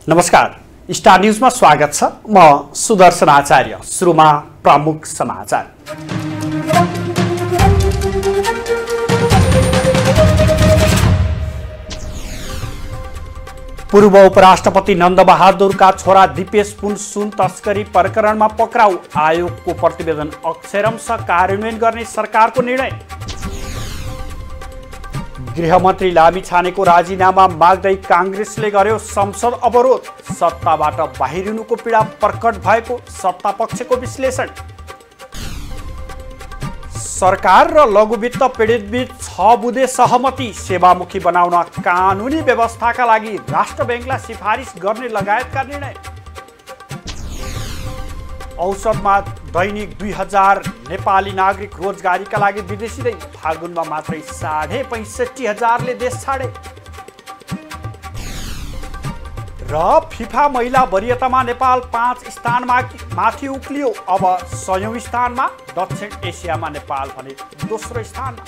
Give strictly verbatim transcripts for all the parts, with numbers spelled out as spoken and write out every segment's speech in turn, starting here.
नमस्कार, स्टार न्यूजमा स्वागत छ। म सुदर्शन आचार्य। सुरुमा प्रमुख समाचार। पूर्व उपराष्ट्रपति नन्दबहादुरका छोरा दिपेश पुन सुन तस्करी प्रकरणमा पक्राउ, आयोगको प्रतिवेदन अक्षरशः कार्यान्वयन गर्ने सरकारको निर्णय। गृहमन्त्री लामिछानेको राजीनामा माग्दै कांग्रेसले गर्यो संसद अवरोध, सत्ताबाट बाहिरिनुको पीडा प्रकट भएको सत्तापक्षको विश्लेषण। सरकार र लघुवित्त पीडितबीच छ बुँदे सहमति, सेवामुखी बनाउन कानुनी व्यवस्थाका लागि राष्ट्र ब्याङ्कलाई सिफारिस गर्ने लगायतका निर्णय। औसतमा दैनिक दुई हजार नेपाली नागरिक रोजगारीका लागि विदेशी दै, फागुनमा मात्रै साढे पैँसठी हजारले देश छाडे। र फिफा महिला वरियतामा नेपाल पाँच स्थानमा माथि उक्लियो, अब सयौं स्थानमा, दक्षिण एसियामा नेपाल भने दोस्रो स्थानमा।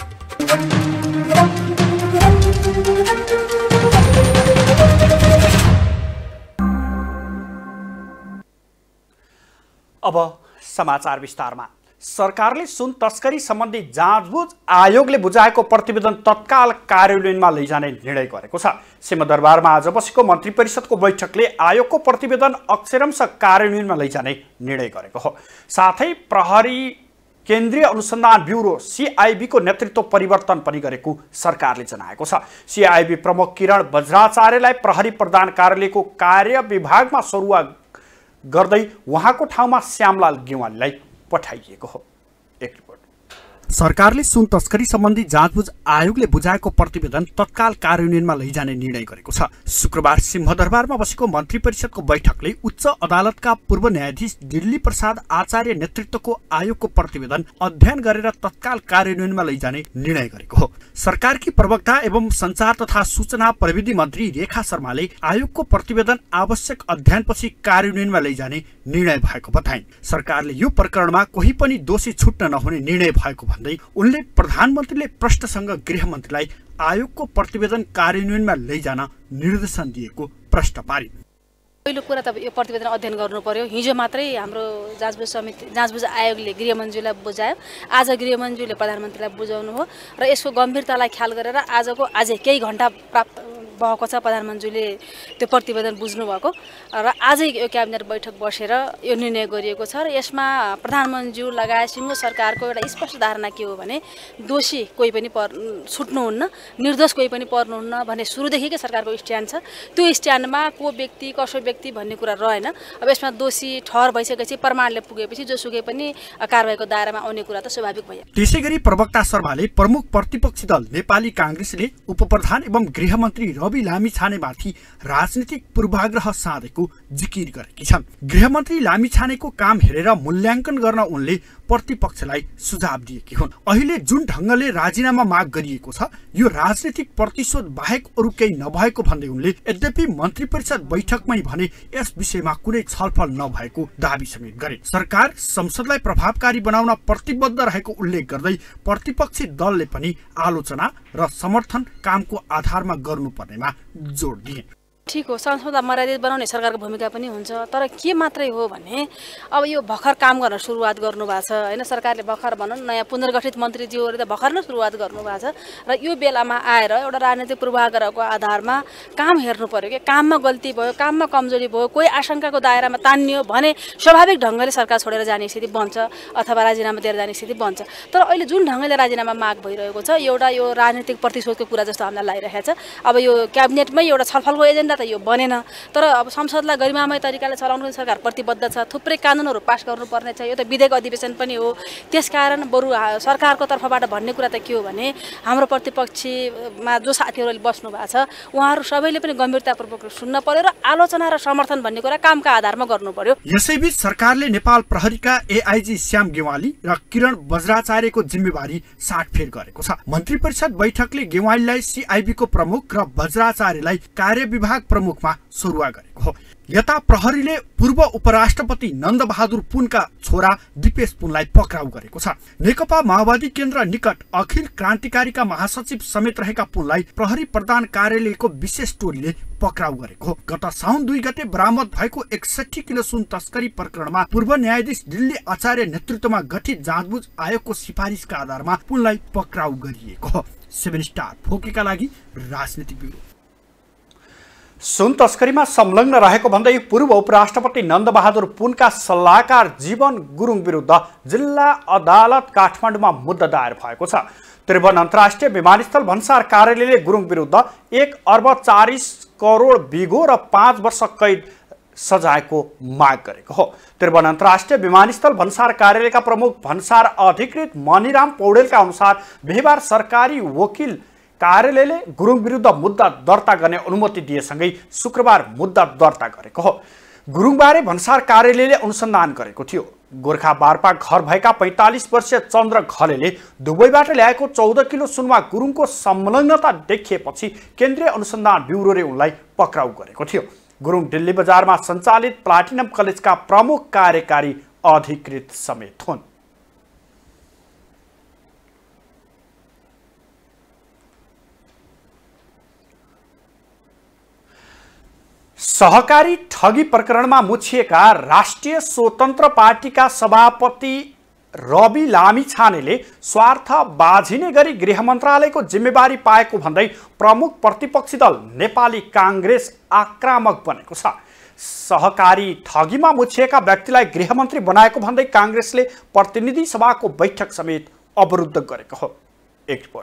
अब समाचार विस्तारमा। सरकारले सुन तस्करी सम्बन्धी जाँचबुझ आयोगले बुझाएको प्रतिवेदन तत्काल कार्यान्वयनमा लैजाने निर्णय गरेको छ। सिंहदरबारमा आज बसेको मन्त्री परिषदको बैठकले आयोगको प्रतिवेदन अक्षरशः कार्यान्वयनमा लैजाने निर्णय गरेको हो। साथै प्रहरी केन्द्रीय अनुसन्धान ब्युरो सीआईबी को नेतृत्व परिवर्तन पनि गरेको सरकारले जनाएको छ। सीआईबी प्रमुख किरण बज्राचार्यलाई प्रहरी प्रधान कार्यालयको कार्य विभागमा सरुवा गर्दै उहाँको ठाउँमा श्यामलाल गेवालीलाई पठाइएको हो। एक रिपोर्ट। सरकारले सुन तस्करी सम्बन्धी जाँचबुझ आयोगले बुझाएको प्रतिवेदन तत्काल कार्यान्वयनमा लैजाने निर्णय गरेको छ। शुक्रबार सिंहदरबारमा बसेको मन्त्री परिषदको बैठकले उच्च अदालतका पूर्व न्यायाधीश दिल्ली प्रसाद आचार्य नेतृत्वको आयोगको प्रतिवेदन अध्ययन गरेर तत्काल कार्यान्वयनमा लैजाने निर्णय गरेको हो। सरकारकी प्रवक्ता एवं संचार तथा सूचना प्रविधि मन्त्री रेखा शर्माले आयोगको प्रतिवेदन आवश्यक अध्ययनपछि कार्यान्वयनमा लैजाने निर्णय भएको बताइन्। सरकारले यो प्रकरणमा कोही पनि दोषी छुट्न नहुने निर्णय भएको भन्दै उनले प्रधानमन्त्रीले प्रश्नसँग गृहमन्त्रीलाई आयोगको प्रतिवेदन कार्यान्वयनमा लैजान निर्देशन दिएको प्रश्न पारिन्। पहिलो कुरा त यो प्रतिवेदन अध्ययन गर्नु पर्यो। हिजो मात्रै हाम्रो जाँचबुझ समिति जाँचबुझ आयोगले गृहमन्त्रीलाई बुझायो, आज गृहमन्त्रीले प्रधानमन्त्रीलाई बुझाउनु हो र यसको गम्भीरतालाई ख्याल गरेर आजको आजै केही घण्टा प्राप्त भएको छ। प्रधानमन्त्रीले त्यो प्रतिवेदन बुझ्नु भएको र आजै यो क्याबिनेट बैठक बसेर यो निर्णय गरिएको छ र यसमा प्रधानमन्त्री लगायत सिङ्गो सरकारको एउटा स्पष्ट धारणा के हो भने दोषी कोही पनि पर छुट्नुहुन्न, निर्दोष कोही पनि पर्नुहुन्न भन्ने सुरुदेखिकै सरकारको स्ट्यान्ड छ। त्यो स्ट्यान्डमा को व्यक्ति कसो व्यक्ति भन्ने कुरा रहेन। अब यसमा दोषी ठहर भइसकेपछि प्रमाणले पुगेपछि जोसुकै पनि कारबाहीको दायरामा आउने कुरा त स्वाभाविक भयो। त्यसैगरी प्रवक्ता शर्माले प्रमुख प्रतिपक्षी दल नेपाली कांग्रेसले उपप्रधान एवं गृहमन्त्री रवि लामिछानेमाथि राजनीतिक पूर्वाग्रह साधेको जिकिर गरेकी छन्। गृहमन्त्री लामिछानेको काम हेरेर मूल्याङ्कन गर्न उनले प्रतिपक्षलाई सुझाव दिएकी हुन्। अहिले जुन ढङ्गले राजीनामा माग गरिएको छ यो राजनीतिक प्रतिशोध बाहेक अरू केही नभएको भन्दै उनले यद्यपि मन्त्री परिषद बैठकमै भने यस विषयमा कुनै छलफल नभएको दाबी समेत गरे। सरकार संसदलाई प्रभावकारी बनाउन प्रतिबद्ध रहेको उल्लेख गर्दै प्रतिपक्षी दलले पनि आलोचना र समर्थन कामको आधारमा गर्नुपर्नेमा जोड दिए। ठीक हो, संसदलाई मर्यादित बनाउने सरकारको भूमिका पनि हुन्छ, तर के मात्रै हो भने अब यो भर्खर काम गर्न सुरुवात गर्नुभएको छ होइन। सरकारले भर्खर भनौँ नयाँ पुनर्गठित मन्त्रीज्यूहरूले त भर्खर नै सुरुवात गर्नुभएको छ र यो बेलामा आएर एउटा राजनीतिक पूर्वाग्रहको आधारमा काम हेर्नु पर्यो कि काममा गल्ती भयो, काममा कमजोरी भयो, कोही आशंकाको दायरामा तानियो भने स्वाभाविक ढङ्गले सरकार छोडेर जाने स्थिति बन्छ अथवा राजीनामा दिएर जाने स्थिति बन्छ। तर अहिले जुन ढङ्गले राजीनामा माग भइरहेको छ एउटा यो राजनीतिक प्रतिशोधको कुरा जस्तो हामीलाई लागिरहेको छ। अब यो क्याबिनेटमै एउटा छलफलको एजेन्डा त यो बनेन, तर अब संसदलाई गरिमामय तरिकाले चलाउनु सरकार प्रतिबद्ध छ। थुप्रै कानुनहरू पास गर्नुपर्ने छ, यो त विधेयक अधिवेशन पनि हो। त्यसकारण बरु सरकारको तर्फबाट भन्ने कुरा त के हो भने हाम्रो प्रतिपक्षीमा जो साथीहरूले बस्नु भएको छ उहाँहरू सबैले पनि गम्भीरतापूर्वक सुन्न पर्यो र आलोचना र समर्थन भन्ने कुरा कामका आधारमा गर्नु पर्यो। यसैबीच सरकारले नेपाल प्रहरीका एआईजी श्याम गेवाली र किरण बज्राचार्यको जिम्मेवारी साटफेर गरेको छ। मन्त्री परिषद बैठकले गेवालीलाई सीआईबी को प्रमुख र बज्राचार्यलाई कार्य विभाग प्रमुखमा सरुवा गरेको हो। यता प्रहरीले पूर्व उपराष्ट्रपति नन्दबहादुर पुनका छोरा दिपेश पुनलाई पक्राउ गरेको छ। नेकपा माओवादी केन्द्र निकट अखिल क्रान्तिकारीका महासचिव समेत रहेका पुनलाई प्रहरी प्रधान कार्यालयको विशेष टोलीले पक्राउ गरेको हो। गत साउन दुई गते बरामद भएको एकसठी किलो सुन तस्करी प्रकरणमा पूर्व न्यायाधीश दिल्ली आचार्य नेतृत्वमा गठित जाँचबुझ आयोगको सिफारिसका आधारमा पुनलाई पक्राउ गरिएको हो। सेभेन स्टार फोकेका लागि राजनीतिक ब्युरो। सुन तस्करीमा संलग्न रहेको भन्दै पूर्व उपराष्ट्रपति नन्दबहादुर पुनका सल्लाहकार जीवन गुरुङ विरुद्ध जिल्ला अदालत काठमाडौँमा मुद्दा दायर भएको छ। त्रिभुवन अन्तर्राष्ट्रिय विमानस्थल भन्सार कार्यालयले गुरुङ विरुद्ध एक अर्ब चालिस करोड बिघो र पाँच वर्ष कैद सजायको माग गरेको हो। त्रिभुवन अन्तर्राष्ट्रिय विमानस्थल भन्सार कार्यालयका प्रमुख भन्सार अधिकृत मणिराम पौडेलका अनुसार बिहिबार सरकारी वकिल कार्यालयले गुरुङ विरुद्ध मुद्दा दर्ता गर्ने अनुमति दिएसँगै शुक्रबार मुद्दा दर्ता गरेको हो। गुरुङबारे भन्सार कार्यालयले अनुसन्धान गरेको थियो। गोर्खा बारपा घर भएका पैँतालिस वर्षीय चन्द्र घलेले दुबईबाट ल्याएको चौध किलो सुनमा गुरुङको संलग्नता देखिएपछि केन्द्रीय अनुसन्धान ब्युरोले उनलाई पक्राउ गरेको थियो। गुरुङ दिल्ली बजारमा सञ्चालित प्लाटिनम कलेजका प्रमुख कार्यकारी अधिकृत समेत हुन्। सहकारी ठगी प्रकरणमा मुछिएका राष्ट्रिय स्वतन्त्र पार्टीका सभापति रवि लामिछानेले स्वार्थ बाझिने गरी गृह मन्त्रालयको जिम्मेवारी पाएको भन्दै प्रमुख प्रतिपक्षी दल नेपाली काङ्ग्रेस आक्रामक बनेको छ। सहकारी ठगीमा मुछिएका व्यक्तिलाई गृहमन्त्री बनाएको भन्दै काङ्ग्रेसले प्रतिनिधि सभाको बैठक समेत अवरुद्ध गरेको हो। एक रिपोर्ट।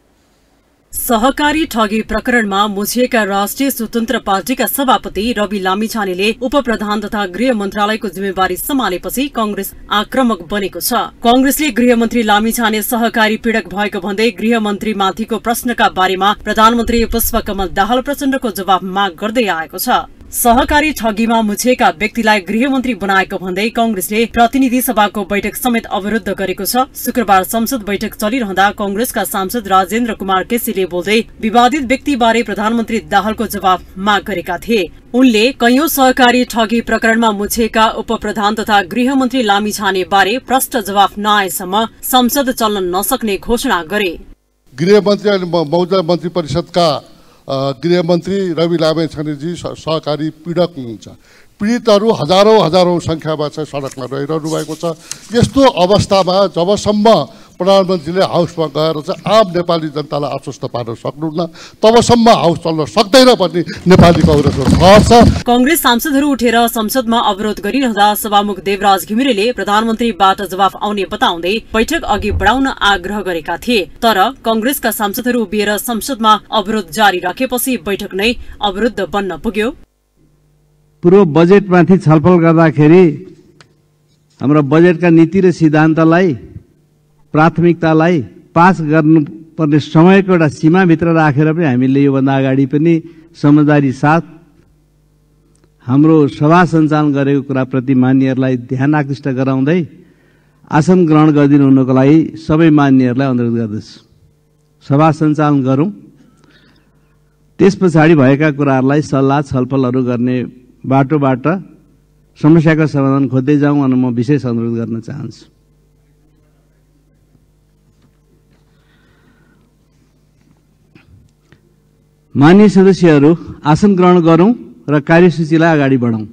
सहकारी ठगी प्रकरणमा मुछिएका राष्ट्रिय स्वतन्त्र पार्टीका सभापति रवि लामिछानेले उपप्रधान तथा गृह मन्त्रालयको जिम्मेवारी सम्हालेपछि कांग्रेस आक्रामक बनेको छ। कांग्रेसले गृहमन्त्री लामिछाने सहकारी पीड़क भएको भन्दै गृहमन्त्रीमाथिको प्रश्नका बारेमा प्रधानमन्त्री पुष्पकमल दाहाल प्रचण्डको जवाब माग गर्दै आएको छ। सहकारी ठगीमा मुछिएका व्यक्तिलाई गृहमन्त्री बनाएको भन्दै कांग्रेसले प्रतिनिधि सभाको बैठक समेत अवरुद्ध गरेको छ। शुक्रबार संसद बैठक चलिरहँदा कांग्रेसका सांसद राजेन्द्र कुमार केसीले बोल्दै विवादित व्यक्तिबारे प्रधानमन्त्री दाहालको जवाब माग गरेका थिए। उनले कैयौं सहकारी ठगी प्रकरणमा मुछिएका उपप्रधान तथा गृहमन्त्री लामिछाने बारे प्रष्ट जवाब नआएसम्म संसद चल्न नसक्ने घोषणा गरे। गृहमन्त्री अनि मौजा मन्त्री परिषदका गृहमन्त्री रवि लामिछानेजी सहकारी पीडक हुनुहुन्छ। पीडितहरू हजारौं हजारौं संख्यामा चाहिँ सडकमा रहिरहनु भएको छ। यस्तो अवस्थामा जबसम्म प्रधानमन्त्रीले हाउसमा गएर चाहिँ आम नेपाली जनतालाई आश्वस्त पार्न सक्नुहुन्न तबसम्म हाउस चल्न सक्दैन भन्ने नेपाली कांग्रेसको ठहर छ। कांग्रेस सांसदहरू उठेर संसदमा अवरोध गरिरहँदा सभामुख देवराज घिमिरेले प्रधानमन्त्रीबाट जवाफ आउने बताउँदै बैठक अघि बढाउन आग्रह गरेका थिए। तर कांग्रेसका सांसदहरू उभिएर संसदमा अवरोध जारी राखेपछि बैठक नै अवरुद्ध बन्न पुग्यो। पूर्व बजेटमाथि छलफल गर्दाखेरि हाम्रो बजेटका नीति र सिद्धान्तलाई प्राथमिकतालाई पास गर्नुपर्ने समयको एउटा सीमाभित्र राखेर पनि हामीले योभन्दा अगाडि पनि समझदारी साथ हाम्रो सभा सञ्चालन गरेको कुराप्रति मान्यहरूलाई ध्यान आकृष्ट गराउँदै आसन ग्रहण गरिदिनु हुनको लागि सबै मान्यहरूलाई अनुरोध गर्दछु। सभा सञ्चालन गरौं, त्यस पछाडि भएका कुराहरूलाई सल्लाह छलफलहरू गर्ने बाटोबाट समस्याको समाधान खोज्दै जाउँ अनि म विशेष अनुरोध गर्न चाहन्छु। मान्य सदस्यहरू, आसन ग्रहण गरौं र कार्यसूचीलाई अगाडि बढाउँ।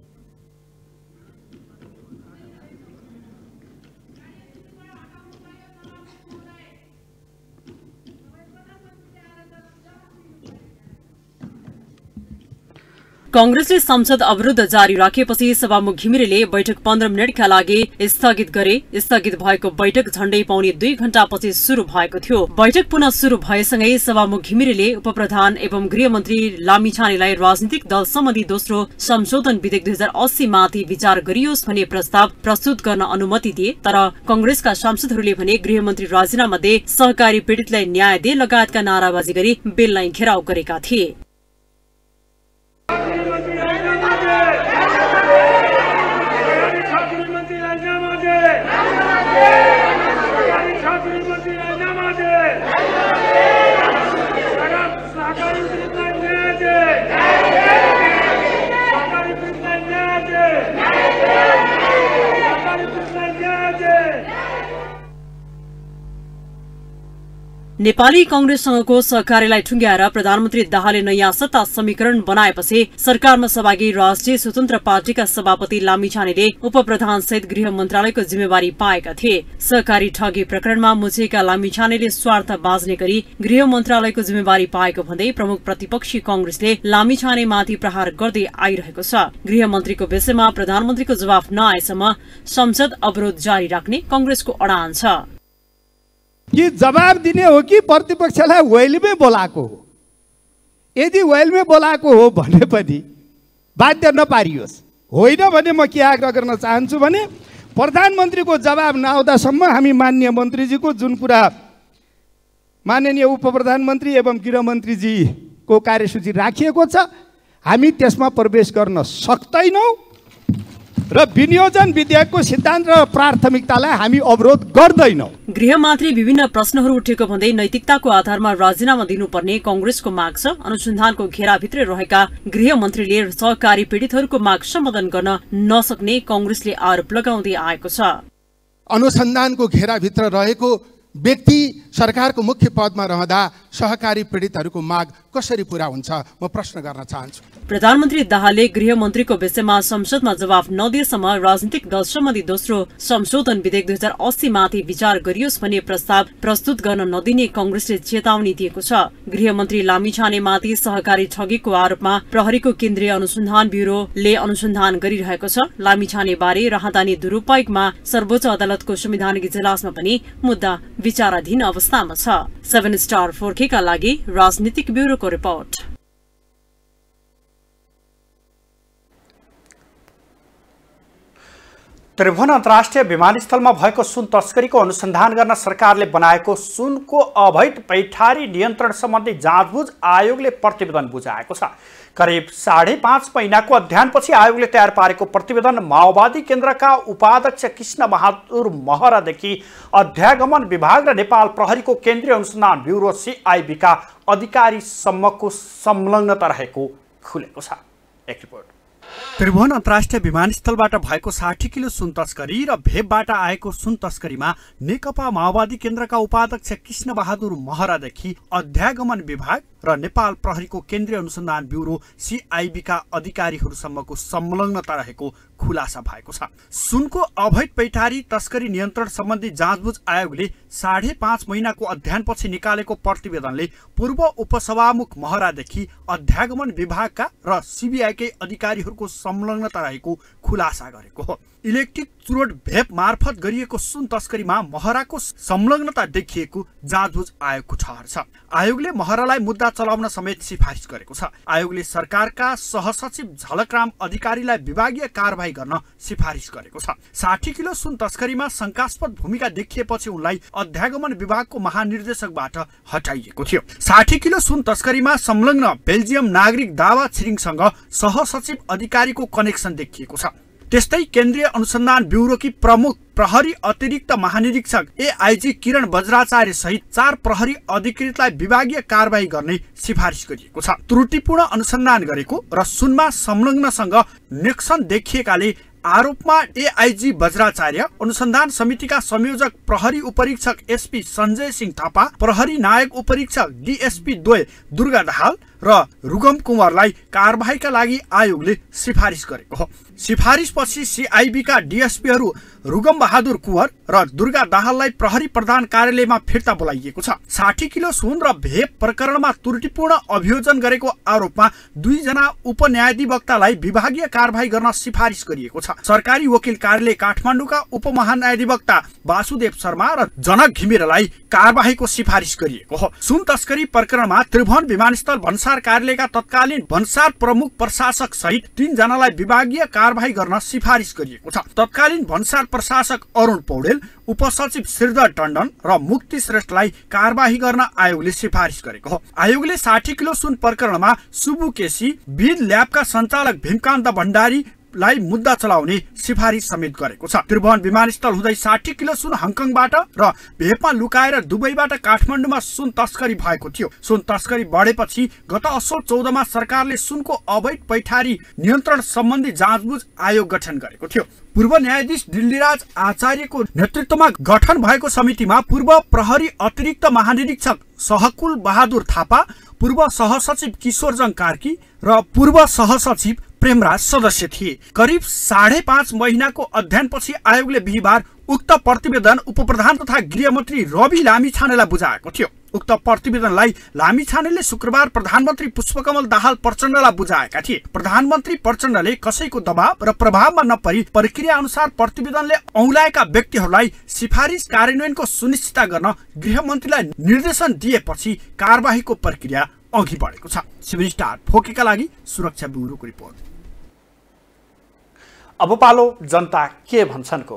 कांग्रेसले संसद अवरुद्ध जारी राखेपछि सभामुख घिमिरेले बैठक पन्ध्र मिनटका लागि स्थगित गरे। स्थगित भएको बैठक झण्डै पौने दुई घण्टापछि शुरू भएको थियो। बैठक पुनः शुरू भएसँगै सभामुख घिमिरेले उपप्रधान एवं गृहमन्त्री लामिछानेलाई राजनीतिक दल सम्बन्धी दोस्रो संशोधन विधेयक दुई हजार अस्सी माथि विचार गरियोस् भन्ने प्रस्ताव प्रस्तुत गर्न अनुमति दिए। तर कांग्रेसका सांसदहरूले भने गृहमन्त्री राजीनामा दे, सहकारी पीडितलाई न्याय दे लगायतका नाराबाजी गरी बेललाई घेराउ गरेका थिए। नेपाली कांग्रेससँगको सहकार्यलाई ठुङ्ग्याएर प्रधानमन्त्री दाहालले नयाँ सत्ता समीकरण बनाएपछि सरकारमा सहभागी राष्ट्रिय स्वतन्त्र पार्टीका सभापति लामिछानेले उपप्रधान सहित गृह मन्त्रालयको जिम्मेवारी पाएका थिए। सहकारी ठगी प्रकरणमा मुछेका लामिछानेले स्वार्थ बाँच्ने गरी गृह मन्त्रालयको जिम्मेवारी पाएको भन्दै प्रमुख प्रतिपक्षी कांग्रेसले लामिछानेमाथि प्रहार गर्दै आइरहेको छ। गृहमन्त्रीको विषयमा प्रधानमन्त्रीको जवाफ नआएसम्म संसद अवरोध जारी राख्ने कांग्रेसको अडान छ। कि जवाब दिने हो कि प्रतिपक्षलाई वेलमै बोलाएको हो। यदि वेलमै बोलाएको हो भने पनि बाध्य नपारियोस्, होइन भने म के आग्रह गर्न चाहन्छु भने प्रधानमन्त्रीको जवाब नआउँदासम्म हामी माननीय मन्त्रीजीको जुन कुरा माननीय उप प्रधानमन्त्री एवं गृहमन्त्रीजीको कार्यसूची राखिएको छ हामी त्यसमा प्रवेश गर्न सक्दैनौँ र विनियोजन विधेयकको सिद्धान्त र प्राथमिकतालाई हामी अवरोध गर्दैनौँ। गृहमन्त्री विभिन्न प्रश्नहरू उठेको भन्दै नैतिकताको आधारमा राजीनामा दिनुपर्ने कांग्रेसको माग छ। अनुसन्धानको घेराभित्रै रहेका गृहमन्त्रीले सहकारी पीडितहरूको माग सम्बोधन गर्न नसक्ने कांग्रेसले आरोप लगाउँदै आएको छ। अनुसन्धानको घेराभित्र रहेको व्यक्ति सरकारको मुख्य पदमा रहँदा सहकारी पीडितहरूको माग कसरी पूरा हुन्छ म प्रश्न गर्न चाहन्छु। प्रधानमन्त्री दाहालले गृहमन्त्रीको विषयमा संसदमा जवाफ नदिएसम्म राजनीतिक दल सम्बन्धी दोस्रो संशोधन विधेयक दुई हजार अस्सी माथि विचार गरियोस् भन्ने प्रस्ताव प्रस्तुत गर्न नदिने कांग्रेसले चेतावनी दिएको छ। गृहमन्त्री लामिछानेमाथि सहकारी ठगीको आरोपमा प्रहरीको केन्द्रीय अनुसन्धान ब्यूरोले अनुसन्धान गरिरहेको छ। लामिछाने बारे राहदानी दुरूपयोगमा सर्वोच्च अदालतको संवैधानिक इजलासमा पनि मुद्दा विचाराधीन अवस्थामा छ। सेभेन स्टार फोर का लागि राजनीतिक ब्यूरोको रिपोर्ट। त्रिभुवन अन्तर्राष्ट्रिय विमानस्थलमा भएको सुन तस्करीको अनुसन्धान गर्न सरकारले बनाएको सुनको अवैध पैठारी नियन्त्रण सम्बन्धी जाँचबुझ आयोगले प्रतिवेदन बुझाएको छ। करिब साढे पाँच महिनाको अध्ययनपछि आयोगले तयार पारेको प्रतिवेदन माओवादी केन्द्रका उपाध्यक्ष कृष्ण बहादुर महरादेखि अध्यागमन विभाग र नेपाल प्रहरीको केन्द्रीय अनुसन्धान ब्यूरो सिआइबीका अधिकारीसम्मको संलग्नता रहेको खुलेको छ। एक रिपोर्ट। त्रिभुवन अन्तर्राष्ट्रिय विमानस्थलबाट भएको साठी किलो सुन तस्करी र भेबबाट आएको सुन तस्करीमा नेकपा माओवादी केन्द्रका उपाध्यक्ष कृष्ण बहादुर महरादेखि अध्यागमन विभाग र नेपाल प्रहरीको केन्द्रीय अनुसन्धान ब्यूरो सिआइबीका अधिकारीहरूसम्मको संलग्नता रहेको खुलासा भएको छ। सुनको अवैध पैठारी तस्करी नियन्त्रण सम्बन्धी जाँचबुझ आयोगले साढे पाँच महिनाको अध्ययनपछि निकालेको प्रतिवेदनले पूर्व उपसभामुख महरादेखि अध्यागमन विभागका र सिबिआईकै अधिकारीहरूको संलग्नता रहेको खुलासा गरेको हो। इलेक्ट्रिक चुरोट भेप मार्फत गरिएको सुन तस्करीमा महराको संलग्नता देखिएको जाँचबुझ आयोगको ठहर छ। आयोगले महरालाई मुद्दा चलाउन समेत सिफारिस गरेको छ। आयोगले सरकारका सहसचिव झलकराम अधिकारीलाई विभागीय कारबाही गर्न सिफारिस गरेको छ। साठी किलो सुन तस्करीमा शंकास्पद भूमिका देखिएपछि उनलाई अध्यागमन विभागको महानिर्देशकबाट हटाइएको थियो। साठी किलो सुन तस्करीमा संलग्न बेल्जियम नागरिक दावा छिरिङसँग सहसचिव अधिकारीको कनेक्सन देखिएको छ। त्यस्तै केन्द्रीय अनुसन्धान ब्यूरोकी प्रमुख प्रहरी अतिरिक्त महानिरीक्षक एआईजी किरण बज्राचार्य सहित चार प्रहरी अधिकृतलाई विभागीय कारबाही गर्ने सिफारिस गरिएको छ। त्रुटिपूर्ण अनुसन्धान गरेको र सुनमा संलग्नसँग नेक्सन देखिएकाले आरोपमा एआईजी बज्राचार्य, अनुसन्धान समितिका संयोजक प्रहरी उपरीक्षक एसपी संजय सिंह थापा, प्रहरी नायक उपरीक्षक डीएसपी द्वय दुर्गा दाहाल र रुगम कुमारलाई कारबाहीका लागि आयोगले सिफारिस गरेको हो। सिफारिसपछि सिआइबीका डीएसपीहरू रुगम बहादुर कुँवर र दुर्गा दाहाललाई प्रहरी प्रधान कार्यालयमा फिर्ता बोलाइएको छ। साठी किलो सुन र भेप प्रकरणमा त्रुटिपूर्ण अभियोजन गरेको आरोपमा दुईजना उपन्यायाधिवक्तालाई विभागीय कारबाही गर्न सिफारिस गरिएको छ। सरकारी वकिल कार्यालय काठमाडौँका उपमहान्यायाधिवक्ता वासुदेव शर्मा र जनक घिमिरेलाई कारबाहीको सिफारिस गरिएको हो। सुन तस्करी प्रकरणमा त्रिभुवन विमानस्थल भन्सार कार्यालयका तत्कालीन भन्सार प्रमुख प्रशासक सहित तीन जनालाई विभागीय कारबाही गर्न सिफारिस गरिएको छ। तत्कालीन भन्सार प्रशासक अरुण पौडेल, उपसचिव श्रीधर टण्डन र मुक्ति श्रेष्ठलाई कारबाही गर्न आयोगले सिफारिस गरेको हो। आयोगले साठी किलो सुन प्रकरणमा सुबु केसी, विद ल्याबका सञ्चालक भीमकान्त भण्डारी लाई मुद्दा चलाउने सिफारिस समेत गरेको छ। त्रिभुवन विमानस्थल हुँदै साठी किलो सुन हङकङबाट र भेपमा लुकाएर दुबईबाट काठमाडौँमा सुन तस्करी भएको थियो। सुन तस्करी बढेपछि गत असोज चौधमा सरकारले सुनको अवैध पैठारी नियन्त्रण सम्बन्धी जाँचबुझ आयोग गठन गरेको थियो। पूर्व न्यायाधीश दिल्लीराज आचार्यको नेतृत्वमा गठन भएको समितिमा पूर्व प्रहरी अतिरिक्त महानिरीक्षक सहकुल बहादुर थापा, पूर्व सहसचिव किशोरजङ कार्की र पूर्व सहसचिव प्रेमराज सदस्य थिए। करिब साढे पाँच महीनाको अध्ययनपछि आयोगले बिहिबार उक्त प्रतिवेदन उपप्रधान तथा गृहमन्त्री रवि लामिछानेलाई बुझाएको थियो। उक्त प्रतिवेदनलाई लामिछानेले शुक्रबार प्रधानमन्त्री पुष्पकमल दाहाल प्रचण्डलाई बुझाएका थिए। प्रधानमन्त्री प्रचण्डले कसैको दबाव र प्रभावमा नपरी प्रक्रिया अनुसार प्रतिवेदनले औँलाएका व्यक्तिहरूलाई सिफारिस कार्यान्वयनको सुनिश्चित गर्न गृहमन्त्रीलाई निर्देशन दिएपछि कारबाहीको प्रक्रिया अघि बढेको छ। सिभिल स्टार फोकेका लागि सुरक्षा ब्युरोको रिपोर्ट। अब पालो जनता के भन्छनको।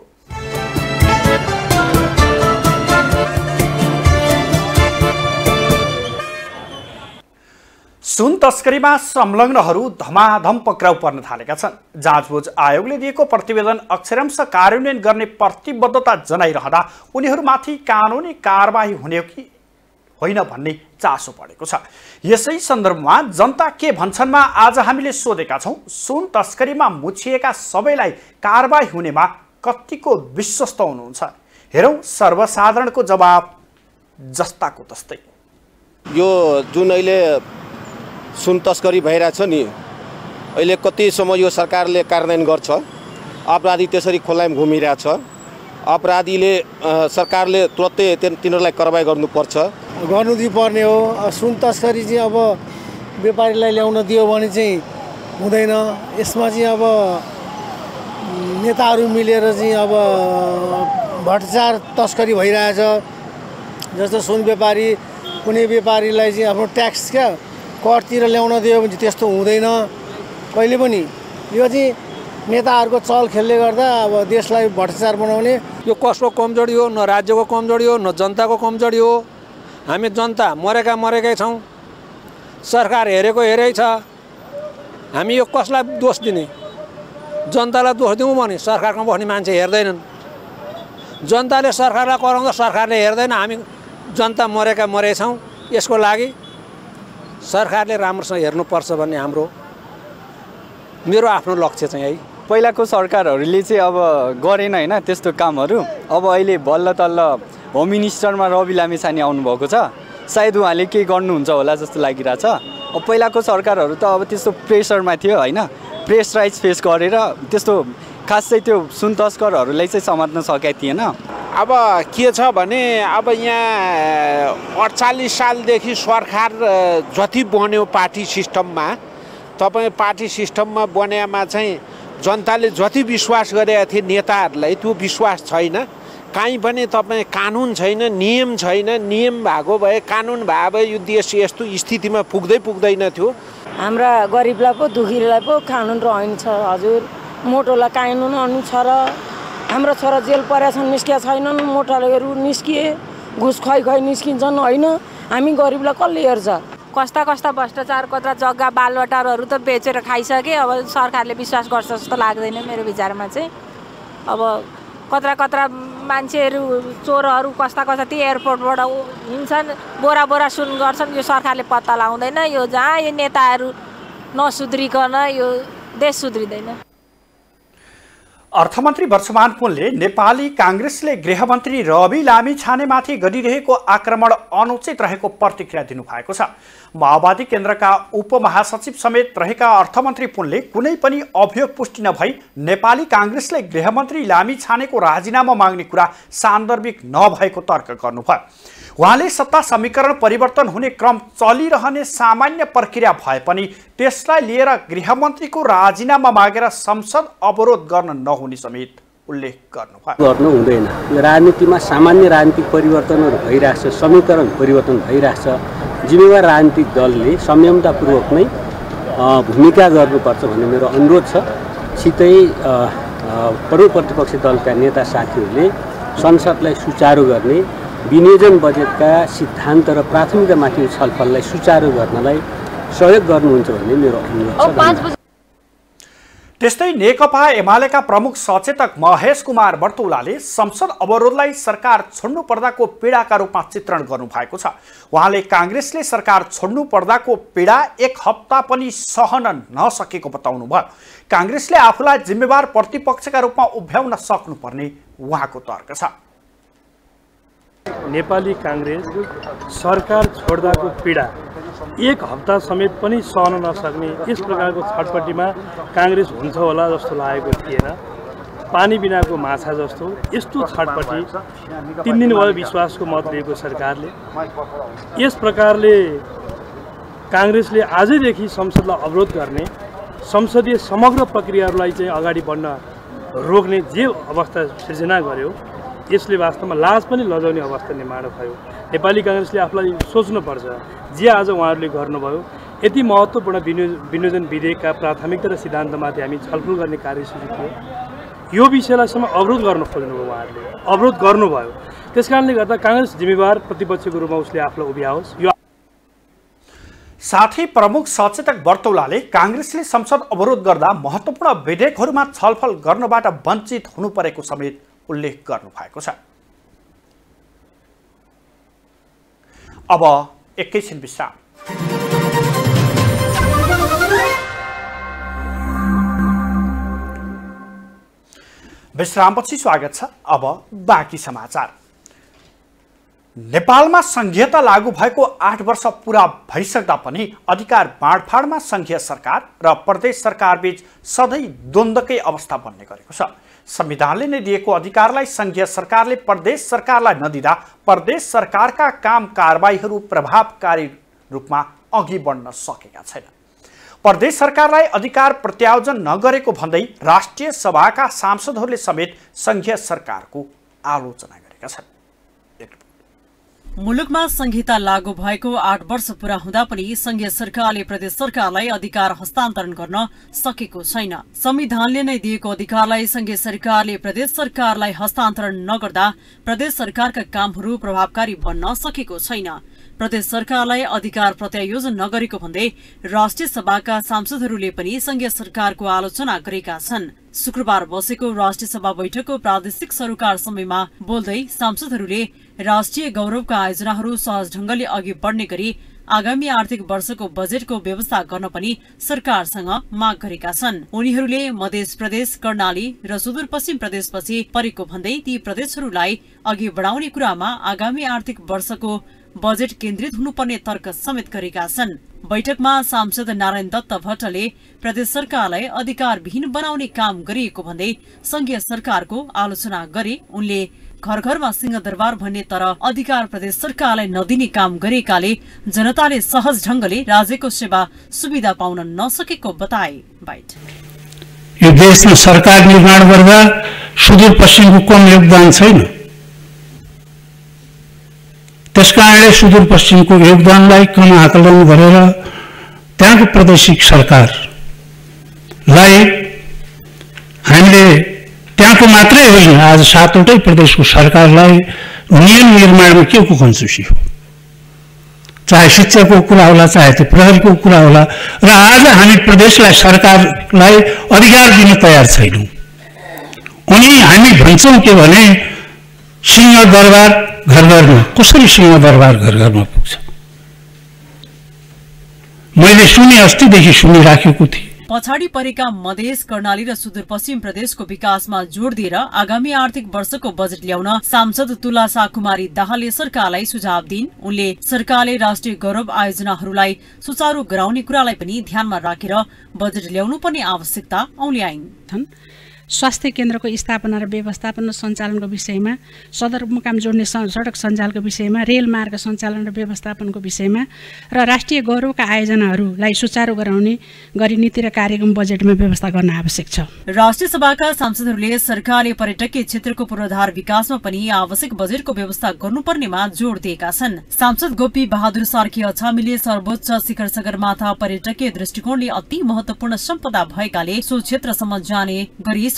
सुन तस्करीमा संलग्नहरू धमाधम पक्राउ पर्न थालेका छन्। जाँचबुझ आयोगले दिएको प्रतिवेदन अक्षरांश कार्यान्वयन गर्ने प्रतिबद्धता जनाइरहँदा उनीहरूमाथि कानुनी कारबाही हुने कि होइन भन्ने चासो परेको छ। यसै सन्दर्भमा जनता के भन्छन्मा आज हामीले सोधेका छौँ, सुन तस्करीमा मुछिएका सबैलाई कारबाही हुनेमा कतिको विश्वस्त हुनुहुन्छ? हेरौँ सर्वसाधारणको जवाब जस्ताको तस्तै। यो जुन अहिले सुन तस्करी भइरहेछ नि, अहिले कतिसम्म यो सरकारले कार्यान्वयन गर्छ? अपराधी त्यसरी खोलामा घुमिरहेछ। अपराधीले सरकारले तुरन्तै तिनीहरूलाई कारबाही गर्नुपर्छ, गर्नु दिनुपर्ने हो। सुन तस्करी चाहिँ अब व्यापारीलाई ल्याउन दियो भने चाहिँ हुँदैन। यसमा चाहिँ अब नेताहरू मिलेर चाहिँ अब भ्रष्टाचार तस्करी भइरहेछ। जस्तो सुन व्यापारी कुनै व्यापारीलाई चाहिँ आफ्नो ट्याक्स क्या करतिर ल्याउन दियो भने त्यस्तो हुँदैन कहिले पनि। यो चाहिँ नेताहरूको चल खेलले गर्दा अब देशलाई भ्रष्टाचार बनाउने। यो कसको कमजोरी हो? न राज्यको कमजोरी हो, न जनताको कमजोरी हो। हामी जनता मरेका मरेकै छौँ, सरकार हेरेको हेरै छ। हामी यो कसलाई दोष दिने? जनतालाई दोष दिउँ भने सरकारमा बस्ने मान्छे हेर्दैनन्। जनताले सरकारलाई कराउँदा सरकारले हेर्दैन। हामी जनता मरेका मरे छौँ। यसको लागि सरकारले राम्रोसँग हेर्नुपर्छ भन्ने हाम्रो मेरो आफ्नो लक्ष्य चाहिँ है। पहिलाको सरकारहरूले चाहिँ अब गरेन होइन त्यस्तो कामहरू। अब अहिले बल्ल तल्ल होम मिनिस्टरमा रवि लामिछाने आउनुभएको छ, सायद उहाँले केही गर्नुहुन्छ होला जस्तो लागिरहेछ। अब पहिलाको सरकारहरू त अब त्यस्तो प्रेसरमा थियो होइन, प्रेस राइट्स फेस गरेर त्यस्तो खासै त्यो सुन तस्करहरूलाई चाहिँ समात्न सकेको थिएन। अब के छ भने अब यहाँ अडचालिस सालदेखि सरकार जति बन्यो पार्टी सिस्टममा, तपाईँ पार्टी सिस्टममा बन्यामा चाहिँ जनताले जति विश्वास गरेका थिए नेताहरूलाई त्यो विश्वास छैन। काहीँ पनि तपाईँ कानुन छैन, नियम छैन। नियम भएको भए कानुन भए भए यो देश यस्तो स्थितिमा पुग्दै पुग्दैन थियो। हाम्रा गरिबलाई पो दुखीलाई पो कानुन रहन्छ हजुर। मोटोलाई कानुन अनि छ र हाम्रो छोरा जेल परेका छन्, निस्किया छैनन्। मोटालेहरू निस्किए, घुस खुवाइ खुवाइ निस्किन्छन् होइन। हामी गरिबलाई कसले हेर्छ? कस्ता कस्ता भ्रष्टाचार, कत्रा जग्गा बालबटारहरू त बेचेर खाइसके। अब सरकारले विश्वास गर्छ जस्तो लाग्दैन मेरो विचारमा चाहिँ। अब कत्रा कत्रा मान्छेहरू चोरहरू कस्ता कस्ता ती एयरपोर्टबाट हिँड्छन्, बोरा बोरा सुन गर्छन्। यो सरकारले पत्ता लगाउँदैन। यो जहाँ यो नेताहरू नसुध्रिकन यो देश सुध्रिँदैन। अर्थमन्त्री वर्षमान पुनले नेपाली काङ्ग्रेसले गृहमन्त्री रवि लामिछानेमाथि गरिरहेको आक्रमण अनुचित रहेको प्रतिक्रिया दिनुभएको छ। माओवादी केन्द्रका उपमहासचिव समेत रहेका अर्थमन्त्री पुनले कुनै पनि अभियोग पुष्टि नभई नेपाली काङ्ग्रेसले गृहमन्त्री लामिछानेको राजीनामा माग्ने कुरा सान्दर्भिक नभएको तर्क गर्नुभयो। उहाँले सत्ता समीकरण परिवर्तन हुने क्रम चलिरहने सामान्य प्रक्रिया भए पनि त्यसलाई लिएर गृहमन्त्रीको राजीनामा मागेर संसद अवरोध गर्न नहुने समेत उल्लेख गर्नुभयो। गर्नु हुँदैन। यो राजनीतिमा सामान्य राजनीतिक परिवर्तनहरू भइरहेछ, समीकरण परिवर्तन भइरहेछ। जिम्मेवार राजनीतिक दलले संयमतापूर्वक नै भूमिका गर्नुपर्छ भन्ने मेरो अनुरोध छ। सितै प्रमुख प्रतिपक्षी दलका नेता साथीहरूले संसदलाई सुचारू गर्ने, विनियोजन बजेटका सिद्धान्त र प्राथमिकतामाथि छलफललाई सुचारू गर्नलाई सहयोग गर्नुहुन्छ भन्ने मेरो अनुरोध छ। त्यस्तै नेकपा एमालेका प्रमुख सचेतक महेश कुमार बर्तौलाले संसद अवरोधलाई सरकार छोड्नु पर्दाको पीडाका रूपमा चित्रण गर्नुभएको छ। उहाँले काङ्ग्रेसले सरकार छोड्नु पर्दाको पीडा एक हप्ता पनि सहन नसकेको बताउनुभयो। काङ्ग्रेसले आफूलाई जिम्मेवार प्रतिपक्षका रूपमा उभ्याउन सक्नुपर्ने उहाँको तर्क छ। नेपाली काङ्ग्रेस सरकार छोड्दाको पीडा एक हप्ता समेत पनि सहन नसक्ने यस प्रकारको छटपट्टिमा काङ्ग्रेस हुन्छ होला जस्तो लागेको थिएन। पानी बिनाको माछा जस्तो यस्तो छटपट्टि तीन दिन भयो विश्वासको मत लिएको सरकारले। यस प्रकारले काङ्ग्रेसले आजैदेखि संसदलाई अवरोध गर्ने, संसदीय समग्र प्रक्रियाहरूलाई चाहिँ अगाडि बढ्न रोक्ने जे अवस्था सिर्जना गर्यो यसले वास्तवमा लाज पनि लजाउने अवस्था निर्माण भयो। नेपाली काङ्ग्रेसले आफूलाई सोच्नुपर्छ जे आज उहाँहरूले गर्नुभयो। यति महत्त्वपूर्ण विनियोजन विधेयकका प्राथमिकता र सिद्धान्तमाथि हामी छलफल गर्ने कार्यसूची थियो। यो विषयलाई सम अवरोध गर्न खोज्नुभयो, उहाँहरूले अवरोध गर्नुभयो। त्यस कारणले गर्दा काङ्ग्रेस जिम्मेवार प्रतिपक्षको रूपमा उसले आफूलाई उभ्याओस्। यो साथै प्रमुख सचेतक बर्तौलाले काङ्ग्रेसले संसद अवरोध गर्दा महत्त्वपूर्ण विधेयकहरूमा छलफल गर्नबाट वञ्चित हुनु परेको समेत उल्लेख गर्नुभएको छ। अब एकैछिन विश्राम। विश्रामपछि स्वागत छ। अब बाँकी समाचार। नेपालमा संघीयता लागू भएको आठ वर्ष पूरा भइसक्दा पनि अधिकार बाँडफाँडमा संघीय सरकार र प्रदेश सरकार बीच सधैँ द्वन्द्वकै अवस्था बन्ने गरेको छ। संविधानले नै दिएको अधिकारलाई संघीय सरकारले प्रदेश सरकारलाई नदिँदा प्रदेश सरकारका काम कारबाहीहरू प्रभावकारी रूपमा अघि बढ्न सकेका छैनन्। प्रदेश सरकारलाई अधिकार प्रत्यायोजन नगरेको भन्दै राष्ट्रिय सभाका सांसदहरूले समेत संघीय सरकारको आलोचना गरेका छन्। मुलुकमा संहिता लागू भएको आठ वर्ष पूरा हुँदा पनि संघीय सरकारले प्रदेश सरकारलाई अधिकार हस्तान्तरण गर्न सकेको छैन। संविधानले नै दिएको अधिकारलाई संघीय सरकारले प्रदेश सरकारलाई हस्तान्तरण नगर्दा प्रदेश सरकारका कामहरू प्रभावकारी बन्न सकेको छैन। प्रदेश सरकारलाई अधिकार प्रत्यायोजन नगरेको भन्दै राष्ट्रिय सभाका सांसदहरूले पनि संघीय सरकारको आलोचना गरेका छन्। शुक्रबार बसेको राष्ट्रिय सभा बैठकको प्रादेशिक सरोकार समयमा बोल्दै सांसदहरूले राष्ट्रिय गौरवका आयोजनाहरू सहज ढंगले अघि बढ्ने गरी आगामी आर्थिक वर्षको बजेटको व्यवस्था गर्न पनि सरकारसँग माग गरेका छन्। उनीहरूले मध्य प्रदेश, कर्णाली र सुदूरपश्चिम प्रदेशपछि परेको भन्दै ती प्रदेशहरूलाई अघि बढाउने कुरामा आगामी आर्थिक वर्षको बजेट केन्द्रित हुनुपर्ने तर्क समेत गरेका छन्। बैठकमा सांसद नारायण दत्त भट्टले प्रदेश सरकारलाई अधिकारविहीन बनाउने काम गरिएको भन्दै संघीय सरकारको आलोचना गरे। उनले घर घरमा सिंहदरबार भन्ने तर अधिकार प्रदेश सरकारलाई नदिने काम गरेकाले जनताले सहज ढंगले राज्यको सेवा सुविधा पाउन नसकेको बताए। यो देशमा सरकार निर्माण गर्दा सुदूरपश्चिमको कम योगदान छैन। त्यसकारणले सुदूरपश्चिमको योगदानलाई कम आकलन गरेर त्यहाँको प्रादेशिक सरकारलाई हामीले त्यहाँको मात्रै होइन आज सातवटै प्रदेशको सरकारलाई नियम निर्माणमा के को कन्जुसी हो, चाहे शिक्षाको कुरा होला चाहे त्यो प्रहरीको कुरा होला। र आज हामी प्रदेशलाई सरकारलाई अधिकार दिन तयार छैनौँ। अनि हामी भन्छौँ के भने सिंहदरबार घर घरमा, कसरी सिंहदरबार घर घरमा पुग्छ? मैले सुने अस्तिदेखि सुनिराखेको थिएँ। पछाडि परेका मधेस, कर्णाली र सुदूरपश्चिम प्रदेशको विकासमा जोड़ दिएर आगामी आर्थिक वर्षको बजेट ल्याउन सांसद तुलासा कुमारी दाहालले सरकारलाई सुझाव दिइन्। उनले सरकारले राष्ट्रिय गौरव आयोजनाहरूलाई सुचारू गराउने कुरालाई पनि ध्यानमा राखेर बजेट ल्याउनु पर्ने आवश्यकता औल्याइन्। स्वास्थ्य केन्द्रको स्थापना र व्यवस्थापन र सञ्चालनको विषयमा, सदरमुकाम जोड्ने सडक सञ्जालको विषयमा, रेल मार्ग सञ्चालन र व्यवस्थापनको विषयमा र राष्ट्रिय गौरवका आयोजनाहरूलाई सुचारू गराउने गरी नीति र कार्यक्रम बजेटमा व्यवस्था गर्न आवश्यक छ। राष्ट्रिय सभाका सांसदहरूले सरकारले पर्यटकीय क्षेत्रको पूर्वाधार विकासमा पनि आवश्यक बजेटको व्यवस्था गर्नुपर्नेमा जोड़ दिएका छन्। सांसद गोपी बहादुर सार्की अछामीले सर्वोच्च शिखर सगरमाथा पर्यटकीय दृष्टिकोणले अति महत्वपूर्ण सम्पदा भएकाले सो क्षेत्रसम्म जाने गरी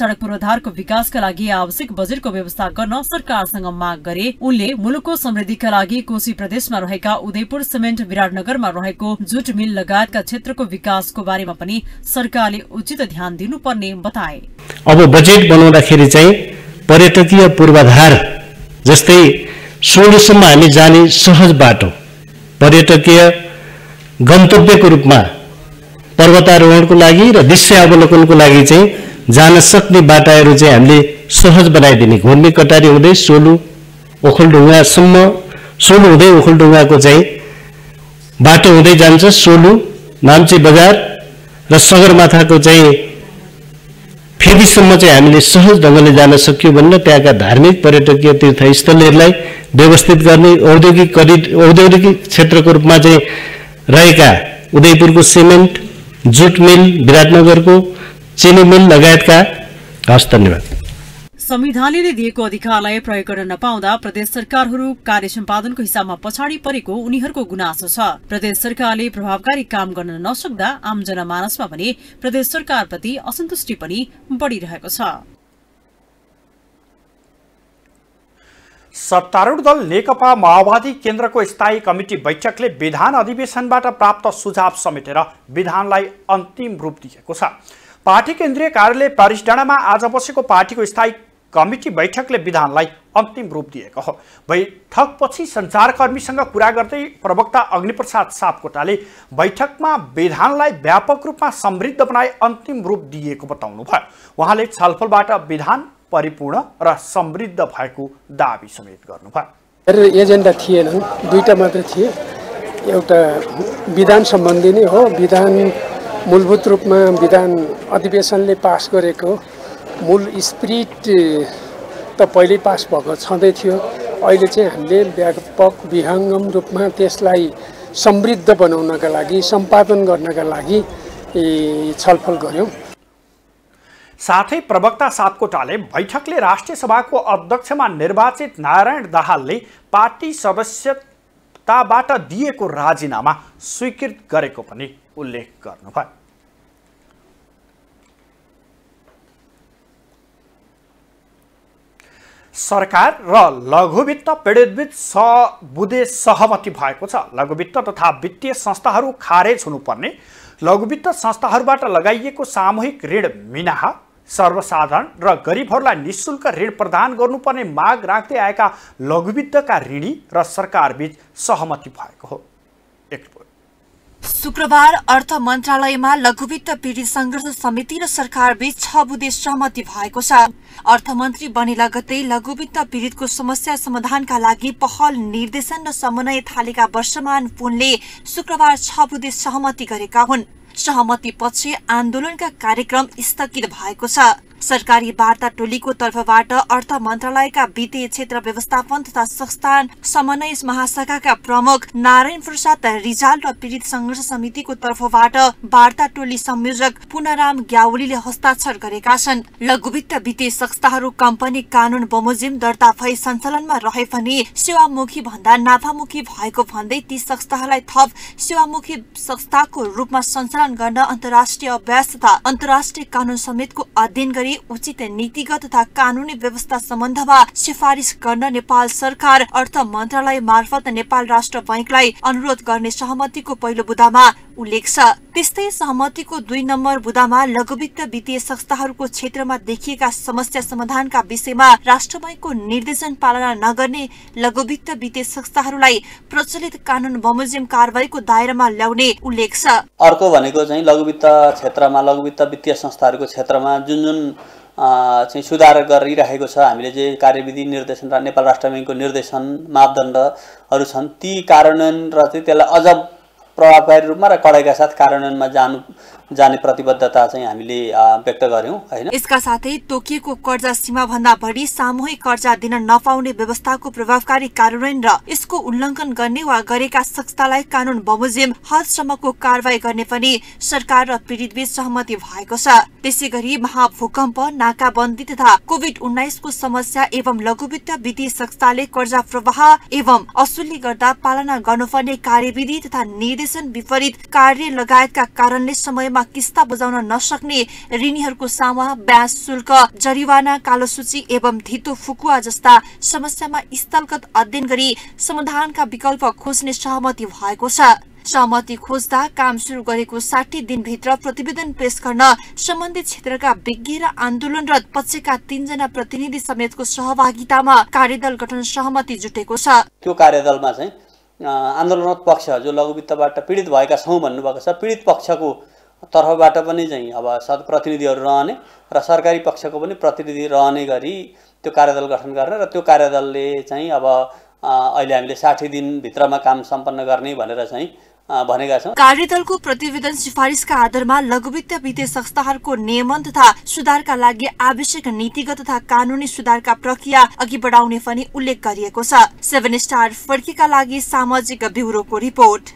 सड़क पूर्वाधारको विकासका लागि आवश्यक बजेटको व्यवस्था गर्न सरकारसँग माग गरे। उनले मुलुकको समृद्धिका लागि कोशी प्रदेशमा रहेका उदयपुर सिमेन्ट, विराटनगरमा रहेको जुट मिल लगायतका क्षेत्रको विकासको बारेमा पनि सरकारले उचित ध्यान दिनुपर्ने बताए। अब बजेट बनाउँदाखेरि चाहिँ पर्यटकीय पूर्वाधार जस्तै सोलुसम्म हामी जाने सहज बाटो, पर्यटकीय गन्तव्यको रूपमा पर्वतारोहणको लागि र दृश्य अवलोकनको लागि चाहिँ जान सक्ने बाटाहरू चाहिँ हामीले सहज बनाइदिने। घुर्मी कटारी हुँदै सोलु ओखलढुङ्गासम्म, सोलु हुँदै ओखलढुङ्गाको चाहिँ बाटो हुँदै जान्छ, सोलु नाम्चे बजार र सगरमाथाको चाहिँ फेदीसम्म चाहिँ हामीले सहज ढङ्गले जान सक्यौँ भनेर त्यहाँका धार्मिक पर्यटकीय तीर्थस्थलहरूलाई व्यवस्थित गर्ने, औद्योगिक करिड औद्योगिक क्षेत्रको रूपमा चाहिँ रहेका उदयपुरको सिमेन्ट, जुट मिल, विराटनगरको चिनी मिल लगायतका। हस्, धन्यवाद। संविधानले दिएको अधिकारलाई प्रयोग गर्न नपाउँदा प्रदेश सरकारहरू कार्य सम्पादनको हिसाबमा पछाडि परेको उनीहरूको गुनासो छ। प्रदेश सरकारले प्रभावकारी काम गर्न नसक्दा आम जनमानसमा भने प्रदेश सरकारप्रति असन्तुष्टि पनि बढ़िरहेको छ। सत्तारूढ दल नेकपा माओवादी केन्द्रको स्थायी कमिटी बैठकले विधान अधिवेशनबाट प्राप्त सुझाव समेटेर विधानलाई अन्तिम रूप दिएको छ। पार्टी केन्द्रीय कार्यालय पारिसडाँडामा आज बसेको पार्टीको स्थायी कमिटी बैठकले विधानलाई अन्तिम रूप दिएको हो। बैठकपछि सञ्चारकर्मीसँग कुरा गर्दै प्रवक्ता अग्निप्रसाद सापकोटाले बैठकमा विधानलाई व्यापक रूपमा समृद्ध बनाई अन्तिम रूप दिएको बताउनुभयो। उहाँले छलफलबाट विधान परिपूर्ण र समृद्ध भएको दाबी समेत गर्नुभयो। एजेन्डा थिएनन्, दुईटा मात्र थिए। एउटा विधान सम्बन्धी नै हो। विधान मूलभूत रूपमा विधान अधिवेशनले पास गरेको मूल स्पिरिट त पहिल्यै पास भएको छँदै थियो। अहिले चाहिँ हामीले व्यापक विहङ्गम रूपमा त्यसलाई समृद्ध बनाउनका लागि, सम्पादन गर्नका लागि छलफल गर्यौँ। साथै प्रवक्ता सापकोटाले बैठकले राष्ट्रिय सभाको अध्यक्षमा निर्वाचित नारायण दाहालले पार्टी सदस्यताबाट दिएको राजीनामा स्वीकृत गरेको पनि उल्लेख गर्नुभयो। सरकार र लघुवित्त पीडितबीच सबुदे सहमति भएको छ। लघुवित्त तथा वित्तीय संस्थाहरू खारेज हुनुपर्ने, लघुवित्त संस्थाहरूबाट लगाइएको सामूहिक ऋण मिनाहा, सर्वसाधारण र गरिबहरूलाई निःशुल्क ऋण प्रदान गर्नुपर्ने माग राख्दै आएका लघुवित्तका ऋणी र सरकारबीच सहमति भएको हो। शुक्रबार अर्थ मन्त्रालयमा लघुवित्त पीडित संघर्ष समिति र सरकारबीच छ बुँदे सहमति भएको छ। अर्थमन्त्री बने लगत्तै लघुवित्त पीडितको समस्या समाधानका लागि पहल, निर्देशन र समन्वय थालेका वर्षमान पुनले शुक्रबार छ बुँदे सहमति गरेका हुन्। सहमति पछि आन्दोलनका कार्यक्रम स्थगित भएको छ। सरकारी वार्ता टोलीको तर्फबाट अर्थ मन्त्रालयका वित्तीय क्षेत्र व्यवस्थापन तथा संस्थान समन्वय महाशाखाका प्रमुख नारायण प्रसाद रिजाल र पीडित संघर्ष समितिको तर्फबाट वार्ता टोली संयोजक पुनराम ग्यावलीले हस्ताक्षर गरेका छन्। लघुवित्त वित्तीय संस्थाहरू कम्पनी कानून बमोजिम दर्ता भई सञ्चालनमा रहे पनि सेवामुखी भन्दा नाफामुखी भएको भन्दै ती संस्थाहरूलाई थप सेवामुखी संस्थाको रूपमा सञ्चालन गर्न अन्तर्राष्ट्रिय अभ्यास तथा अन्तर्राष्ट्रिय कानून समेतको अध्ययन गरी उचित नीतिगत तथा कानूनी व्यवस्था सम्बन्धमा सिफारिस गर्न नेपाल सरकार अर्थ मन्त्रालय मार्फत नेपाल राष्ट्र बैंकलाई अनुरोध गर्ने सहमतिको पहिलो बुँदामा उल्लेख छ। त्यस्तै सहमतिको दुई नम्बर बुँदामा लघुवित्त वित्तीय संस्थाहरूको क्षेत्रमा देखिएका समस्या समाधानका विषयमा राष्ट्र बैंकको निर्देशन पालना नगर्ने लघुवित्त वित्तीय संस्थाहरूलाई प्रचलित कानून बमोजिम कारबाहीको दायरामा ल्याउने उल्लेख छ। अर्को भनेको चाहिँ लघुवित्त क्षेत्रमा लघुवित्त वित्तीय संस्थाहरूको क्षेत्रमा जुन जुन चाहिँ सुधार गरिरहेको छ, हामीले जे कार्यविधि निर्देशन र नेपाल राष्ट्र बैंकको निर्देशन मापदण्डहरू छन् ती कार्यान्वयन र चाहिँ त्यसलाई अझ प्रभावकारी रूपमा र कडाइका साथ कार्यान्वयनमा जानु जाने प्रतिबद्धता चाहिँ हामीले व्यक्त गर्यौं हैन। यसका साथै तोकिएको कर्जा सीमा भन्दा बढी सामूहिक कर्जा दिन नपाउने व्यवस्थाको प्रभावकारी कार्यान्वयन र यसको उल्लङ्घन गर्ने वा गरेका संस्थालाई कानून बमोजिम हदसम्मको कारबाही गर्ने पनि सरकार र पीडितबीच सहमति भएको छ। त्यसैगरी महाभूकम्प, नाकाबन्दी तथा कोभिड उन्नाइस को समस्या एवं लघुवित्त वित्तीय संस्थाले कर्जा प्रवाह एवं असुली गर्दा पालना गर्नुपर्ने कार्यविधि तथा निर्देश निर्देशन विपरीत कार्य लगायतका कारणले समयमा किस्ता बुझाउन नसक्ने ऋणीहरूको सामा ब्याज शुल्क जरिवाना कालो सूची एवं धितो फुकुवा जस्ता समस्यामा स्थलगत अध्ययन गरी समाधानका विकल्प खोज्ने सहमति भएको छ। सहमति खोज्दा काम शुरू गरेको साठी दिनभित्र प्रतिवेदन पेश गर्न सम्बन्धित क्षेत्रका विज्ञ र आन्दोलनरत पक्षका तीनजना प्रतिनिधि समेतको सहभागितामा कार्यदल गठन सहमति जुटेको छ। त्यो कार्यदलमा चाहिँ आन्दोलनरत पक्ष जो लघुवित्तबाट पीडित भएका छौँ भन्नुभएको छ, पीडित पक्षको तर्फबाट पनि चाहिँ अब प्रतिनिधिहरू रहने र सरकारी पक्षको पनि प्रतिनिधि रहने गरी त्यो कार्यदल गठन गर्ने र त्यो कार्यदलले चाहिँ अब अहिले हामीले साठी दिनभित्रमा काम सम्पन्न गर्ने भनेर चाहिँ भनेका छौँ। कार्यदलको प्रतिवेदन सिफारिसका आधारमा लघुवित्त वित्तीय संस्थाहरूको नियमन तथा सुधारका लागि आवश्यक नीतिगत तथा कानूनी सुधारका प्रक्रिया अघि बढाउने पनि उल्लेख गरिएको छ। सेभेन स्टार फर्कीका लागि सामाजिक ब्युरोको रिपोर्ट।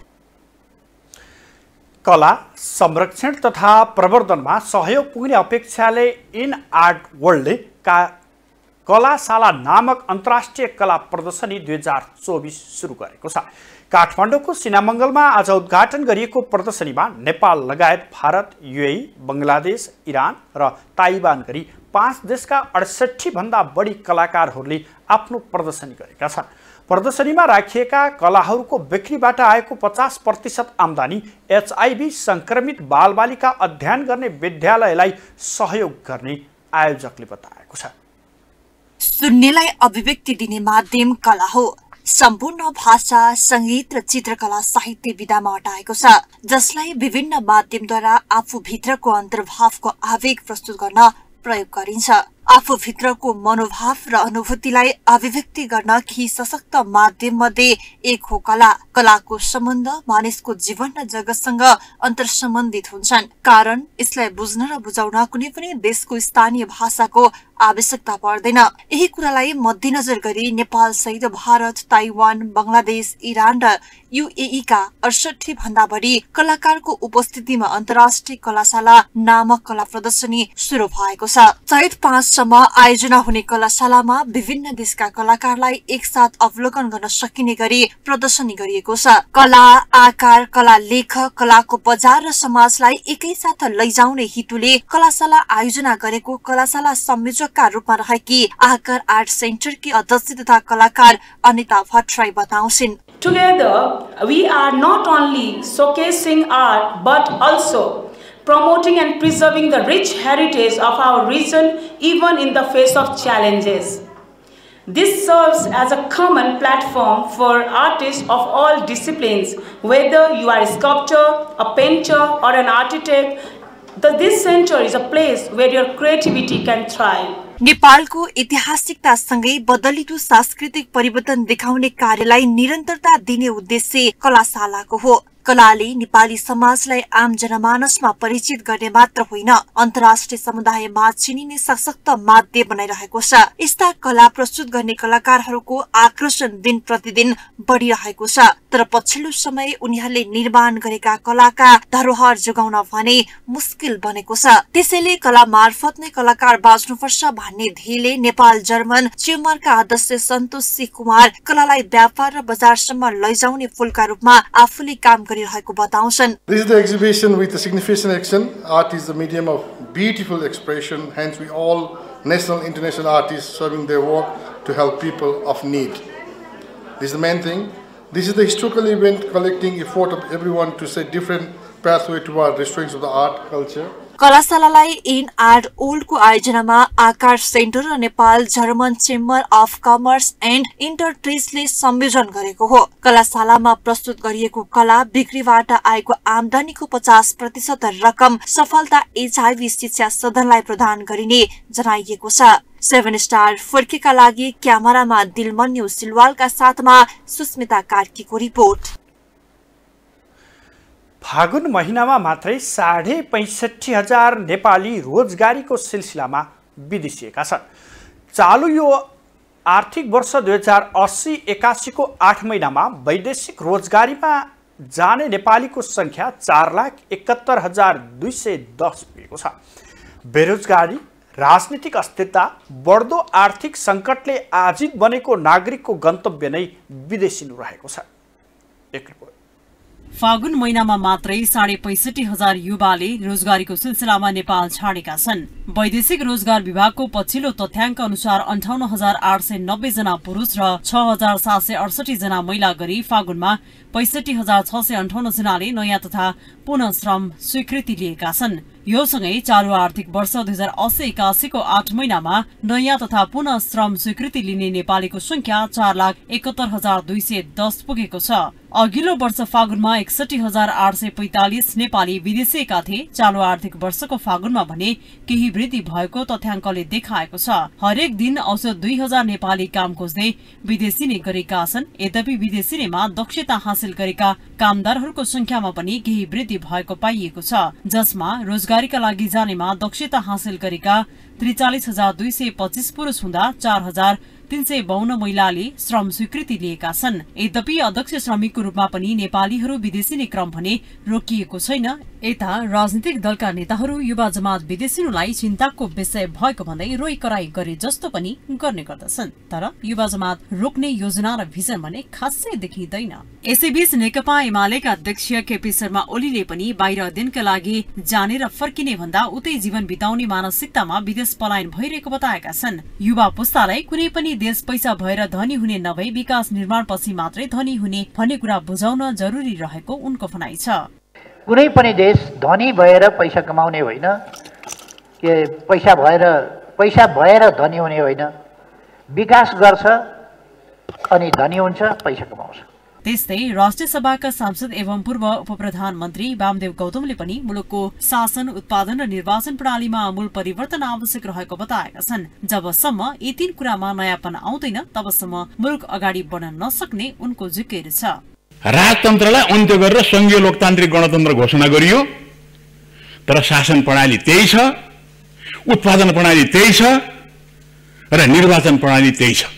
कला संरक्षण तथा प्रवर्धनमा सहयोग पुग्ने अपेक्षाले इन आर्ट वर्ल्डले का कलाशाला नामक अन्तर्राष्ट्रिय कला प्रदर्शनी दुई हजार चौबिस सुरु गरेको छ। काठमाडौँको सिनामङ्गलमा आज उद्घाटन गरिएको प्रदर्शनीमा नेपाल लगायत भारत, युएई, बङ्गलादेश, इरान र ताइवान गरी पाँच देशका अडसठी भन्दा बढी कलाकारहरूले आफ्नो प्रदर्शनी गरेका छन्। प्रदर्शनीमा राखिएका कलाहरूको बिक्रीबाट आएको पचास प्रतिशत आम्दानी एचआईभी संक्रमित बालबालिका अध्ययन गर्ने विद्यालयलाई सहयोग गर्ने आयोजकले बताएको छ। सुन्नेलाई अभिव्यक्ति दिने माध्यम कला हो। सम्पूर्ण भाषा, संगीत र चित्रकला साहित्य विधामा अटाएको छ, जसलाई विभिन्न माध्यमद्वारा आफूभित्रको अन्तर्भावको आवेग प्रस्तुत गर्न प्रयोग गरिन्छ। आफूभित्रको मनोभाव र अनुभूतिलाई अभिव्यक्ति गर्न कि सशक्त माध्यम मध्ये एक हो कला। कलाको सम्बन्ध मानिसको जीवन र जगतसँग अन्तर्सम्बन्धित हुन्छन्, कारण यसलाई बुझ्न र बुझाउन कुनै पनि देशको स्थानीय भाषाको आवश्यकता पर्दैन। यही कुरालाई मध्यनजर गरी नेपाल सहित भारत, ताइवान, बंगलादेश, इरान र युएई का अडसठी भन्दा बढी कलाकारको उपस्थितिमा अन्तर्राष्ट्रिय कलाशाला नामक कला प्रदर्शनी शुरू भएको छ। चैत पाँचसम्म आयोजना हुने कलाशालामा विभिन्न देशका कलाकारलाई एकसाथ अवलोकन गर्न सकिने गरी प्रदर्शनी गरिएको छ। कला, आकार, कला लेख, कलाको बजार र समाजलाई एकैसाथ लैजाउने हेतुले कलाशाला आयोजना गरेको कलाशाला संयोजक का रूपमा रहेकी आकार आर्ट सेन्टर की अध्यक्ष तथा कलाकार Anita Bhattarai बताउँछिन्। Together, we are not only showcasing art but also promoting and preserving the rich heritage of our region even in the face of challenges. This serves as a common platform for artists of all disciplines, whether you are a sculptor, a painter or an architect. This center is a place where your creativity can thrive. नेपालको ऐतिहासिकता सँगै बदलिदो सांस्कृतिक परिवर्तन देखाउने कार्यलाई निरन्तरता दिने उद्देश्य कलाशालाको हो। कलाले नेपाली समाजलाई आम जनमानसमा परिचित गर्ने मात्र होइन, अन्तर्राष्ट्रिय समुदायमा चिनिने सशक्त माध्यम बनाइरहेको छ। यस्ता कला प्रस्तुत गर्ने कलाकारहरूको आकर्षण दिन प्रतिदिन बढिरहेको छ, तर पछिल्लो समय उनीहरूले निर्माण गरेका कलाका धरोहर जोगाउन भने मुस्किल बनेको छ। त्यसैले कला मार्फत नै कलाकार बाँच्नुपर्छ भन्ने ध्येयले नेपाल जर्मन चेम्बरका अध्यक्ष सन्तोष सी कुमार कलालाई व्यापार र बजारसम्म लैजाउने पुलका रूपमा आफूले काम गरिरहेको बताउँछन्। This is the exhibition with a significant action. Art is the medium of beautiful expression. Hence, we all national, international artists serving their work to help people of need. This is the main thing. This is the historical event collecting effort of everyone to set different pathway toward restoring of the art culture. कलाशालालाई in art ओल्डको आयोजनामा Aakar centre र Nepal German chamber of commerce and इन्टरट्रेजले संयोजन गरेको हो। कलाशालामा प्रस्तुत गरिएको कला बिक्रीबाट आएको आमदानीको पचास प्रतिशत रकम सफलता एचआईभी शिक्षा सदनलाई प्रदान गरिने जनाइएको छ। सेभेन स्टार फर्केका लागि क्यामेरामा दिलमन्यु सिलवालका साथमा सुस्मिता कार्कीको रिपोर्ट। फागुन महिनामा मात्रै साढे पैँसठी हजार नेपाली रोजगारीको सिलसिलामा विदेशिएका छन्। चालु यो आर्थिक वर्ष दुई हजार अस्सी एकासीको आठ महिनामा वैदेशिक रोजगारीमा जाने नेपालीको संख्या चार लाख एकहत्तर हजार दुई सय दस पुगेको छ। बेरोजगारी, राजनीतिक अस्थिरता, बढ्दो आर्थिक सङ्कटले आजित बनेको नागरिकको गन्तव्य नै विदेशिनु रहेको छ। एक रिपोर्ट। फागुन महिनामा मात्रै साढे पैसठी हजार युवाले रोजगारीको सिलसिलामा नेपाल छाडेका छन्। वैदेशिक रोजगार विभागको पछिल्लो तथ्याङ्क अनुसार अन्ठाउन्न हजार आठ सय नब्बे जना पुरुष र छ हजार सात सय अडसठी जना महिला गरी फागुनमा पैसठी हजार छ सय अन्ठाउन्न जनाले नयाँ तथा पुनः श्रम स्वीकृति लिएका छन्। यो सँगै चालु आर्थिक वर्ष दुई हजार अस्सी एकासीको आठ महिनामा नयाँ तथा पुनः श्रम स्वीकृति लिने नेपालीको संख्या चार लाख एकहत्तर हजार दुई सय दस पुगेको छ। अघिल्लो वर्ष फागुनमा एकसठी हजार आठ सय पैंतालिस नेपाली विदेशिएका थिए। चालु आर्थिक वर्षको फागुनमा भने केही वृद्धि भएको तथ्याङ्कले देखाएको छ। हरेक दिन औसत दुई हजार नेपाली काम खोज्दै विदेशिने गरेका छन्। यद्यपि विदेशिनेमा दक्षता हासिल गरेका कामदारहरूको संख्यामा पनि केही वृद्धि भएको पाइएको छ, जसमा रोजगारीका लागि जानेमा दक्षता हासिल गरेका त्रिचालिस हजार दुई सय पच्चीस पुरुष हुँदा चार हजार तीन सय बाउन्न महिलाले श्रम स्वीकृति लिएका छन्। यद्यपि अध्यक्ष श्रमिकको रूपमा पनि नेपालीहरू विदेशिने क्रम भने रोकिएको छैन। यता राजनीतिक दलका नेताहरू युवा जमात विदेशिनुलाई चिन्ताको विषय भएको भन्दै रोइ कराई गरे जस्तो पनि गर्ने गर्दछन्, तर युवा जमात रोक्ने योजना र भिजन भने खासै देखिँदैन। यसैबीच नेकपा एमालेका अध्यक्ष केपी शर्मा ओलीले पनि बाहिर अध्ययनका लागि जाने र फर्किने भन्दा उतै जीवन बिताउने मानसिकतामा विदेश पलायन भइरहेको बताएका छन्। युवा पुस्तालाई कुनै पनि देश पैसा भएर धनी हुने नभई विकास निर्माण पछि मात्रै धनी हुने भन्ने कुरा बुझाउन जरुरी रहेको उनको भनाइ छ। कुनै पनि देश धनी भएर पैसा कमाउने होइन, के पैसा भएर पैसा भएर धनी हुने होइन, विकास गर्छ अनि धनी हुन्छ, पैसा कमाउँछ। त्यस्तै राष्ट्रिय सभाका सांसद एवं पूर्व उपप्रधानमन्त्री वामदेव गौतमले पनि मुलुकको शासन, उत्पादन र निर्वाचन प्रणालीमा आमूल परिवर्तन आवश्यक रहेको बताएका छन्। जबसम्म यी तीन कुरामा नयाँपन आउँदैन तबसम्म मुलुक अगाडि बढ्न नसक्ने उनको जिकिर छ। राजतन्त्रलाई अन्त्य गरेर संघीय लोकतान्त्रिक गणतन्त्र घोषणा गरियो, तर शासन प्रणाली त्यही छ, उत्पादन प्रणाली त्यही छ र निर्वाचन प्रणाली त्यही छ।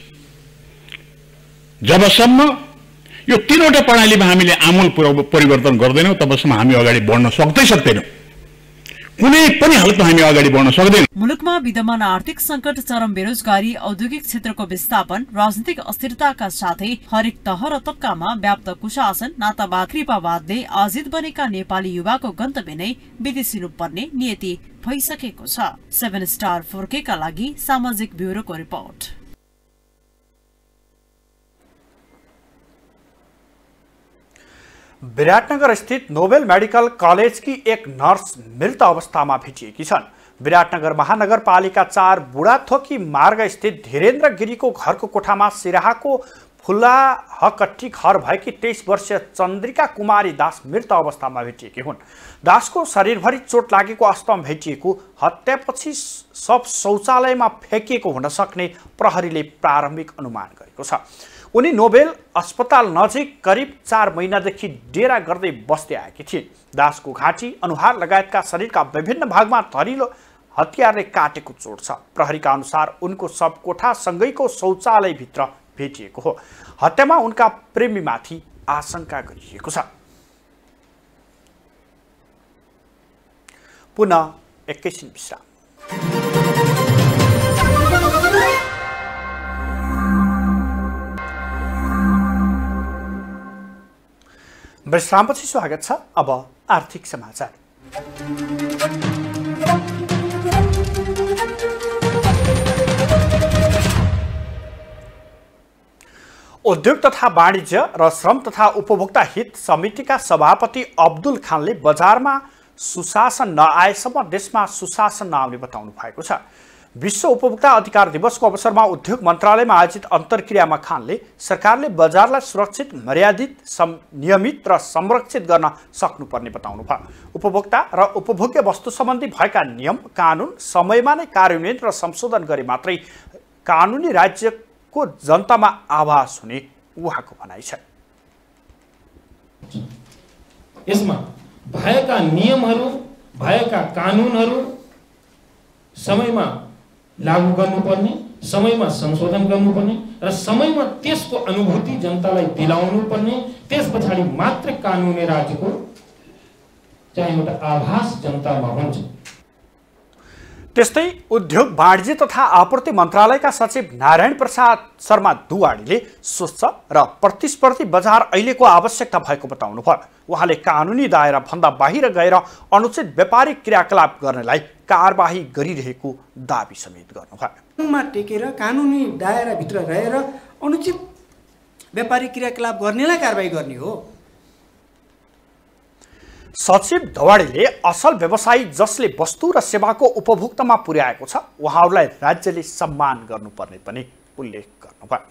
जबसम्म यो तीनवटा प्रणालीमा हामीले आमूल परिवर्तन गर्दैनौं तबसम्म हामी अगाडि बढ्न सक्दै सक्दैनौं। कुनै पनि हालतमा हामी अगाडि बढ्न सक्दैनौं। मुलुकमा विद्यमान आर्थिक संकट, चरम बेरोजगारी, औद्योगिक क्षेत्रको विस्थापन, राजनीतिक अस्थिरताका साथै हरेक तह र तबकामा व्याप्त कुशासन, नातावाद, कृपावादले आजित बनेका नेपाली युवाको गन्तव्य नै विदेशिनु पर्ने नियति भइसकेको छ। सेभेन स्टार फोर के का लागि सामाजिक ब्युरोको रिपोर्ट। विराटनगर स्थित नोबेल मेडिकल कलेज की एक नर्स मृत अवस्थामा भेटिएकी छन्। विराटनगर महानगरपालिका चार बुढाथोकी मार्ग स्थित धीरेन्द्र गिरीको घरको कोठामा सिराहाको फुलाहकट्टी घर भएकी तेइस वर्षीय चन्द्रिका कुमारी दास मृत अवस्थामा भेटिएकी हुन्। दासको शरीरभरि चोट लागेको अवस्थामा भेटिएको हत्यापछि शव शौचालयमा फ्याँकिएको हुन सक्ने प्रहरीले प्रारम्भिक अनुमान गरेको छ। उनी नोबेल अस्पताल नजिक करिब चार महिनादेखि डेरा गर्दै बस्दै आएकी थिए। दासको घाँटी, अनुहार लगायतका शरीरका विभिन्न भागमा धरिलो हतियारले काटेको चोट छ। प्रहरीका अनुसार उनको शव कोठासँगैको शौचालयभित्र भेटिएको हो। हत्यामा उनका प्रेमीमाथि आशंका गरिएको छ। पुनः एकैछिन विश्राम। विश्रामपछि स्वागत छ। अब आर्थिक समाचार। उद्योग तथा वाणिज्य र श्रम तथा उपभोक्ता हित समितिका सभापति अब्दुल खानले बजारमा सुशासन नआएसम्म देशमा सुशासन नआउने बताउनु भएको छ। विश्व उपभोक्ता अधिकार दिवसको अवसरमा उद्योग मन्त्रालयमा आयोजित अन्तर्क्रियामा खानले सरकारले बजारलाई सुरक्षित, मर्यादित, नियमित र संरक्षित गर्न सक्नुपर्ने बताउनु भयो। उपभोक्ता र उपभोग्य वस्तु सम्बन्धी भएका नियम कानुन समयमा नै कार्यान्वयन र संशोधन गरे मात्रै कानुनी राज्यको जनतामा आभास हुने उहाँको भनाइ छ। यसमा भएका नियमहरू, भएका कानुनहरू समयमा लागू गर्नुपर्ने, समयमा संशोधन गर्नुपर्ने र समयमा त्यसको अनुभूति जनतालाई दिलाउनु पर्ने, त्यस पछाडि मात्र कानुनी राज्यको चाहिँ एउटा आभास जनतामा हुन्छ। त्यस्तै उद्योग वाणिज्य तथा आपूर्ति मन्त्रालयका सचिव नारायण प्रसाद शर्मा दुवाडीले स्वच्छ र प्रतिस्पर्धी बजार अहिलेको आवश्यकता भएको बताउनु भयो। उहाँले कानुनी दायरा भन्दा बाहिर गएर अनुचित व्यापारिक क्रियाकलाप गर्नेलाई कारबाही गरिरहेको दाबी समेत गर्नुभयो। मा टेकेर कानुनी दायराभित्र रहेर अनुचित व्यापारिक क्रियाकलाप गर्नेलाई कारबाही गर्ने हो। सचिव धवाडीले असल व्यवसायी जसले वस्तु र सेवाको उपभोक्तामा पुर्याएको छ उहाँहरूलाई राज्यले सम्मान गर्नुपर्ने पनि उल्लेख गर्नुभयो।